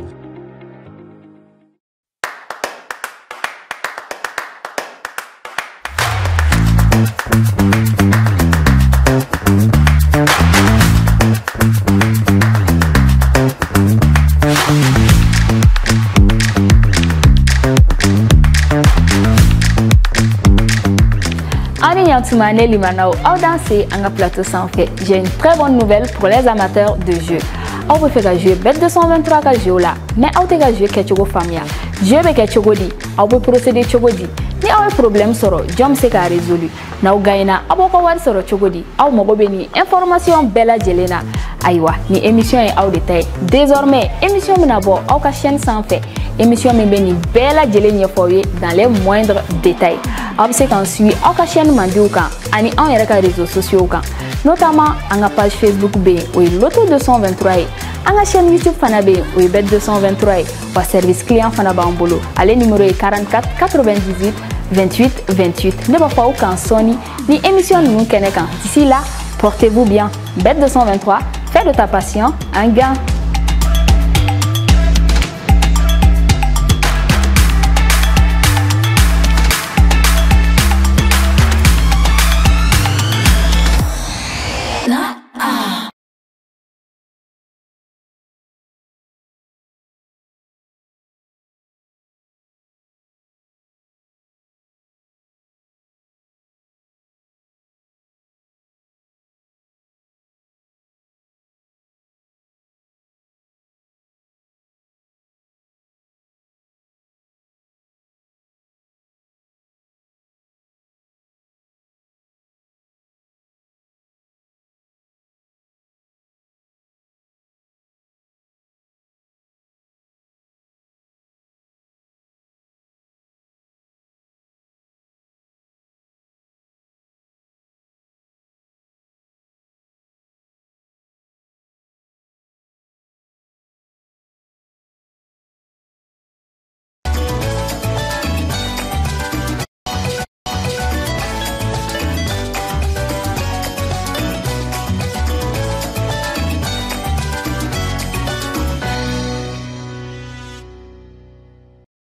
Plateau sans fait. J'ai une très bonne nouvelle pour les amateurs de jeux. On peut faire jouer Bet 223 ka jeu là, mais on peut jouer quelque famille. Jeu be quelque godi, on peut procéder chogodi. Ni un problème soro, jom se ka résolu. Na u gaina aboko war soro chogodi. Au mo beni information bella jelena. Aywa, ni émission est au détail. Désormais, émission menabo au ka chaîne sans fait. Émission me beni bella jelenya foye dans les moindres détails. Obse kan suit au ka chaîne mandiuka, ani en yere ka réseaux sociaux kan. Notamment à la page Facebook B ou Loto 223, à la chaîne YouTube Fanabe ou Bet 223 ou service client Fanabambolo. Allez numéro 44 98 28 28. Ne va pas aucun Sony ni émission nous Kenekan. D'ici là, portez-vous bien. Bet 223, fais de ta passion un gain.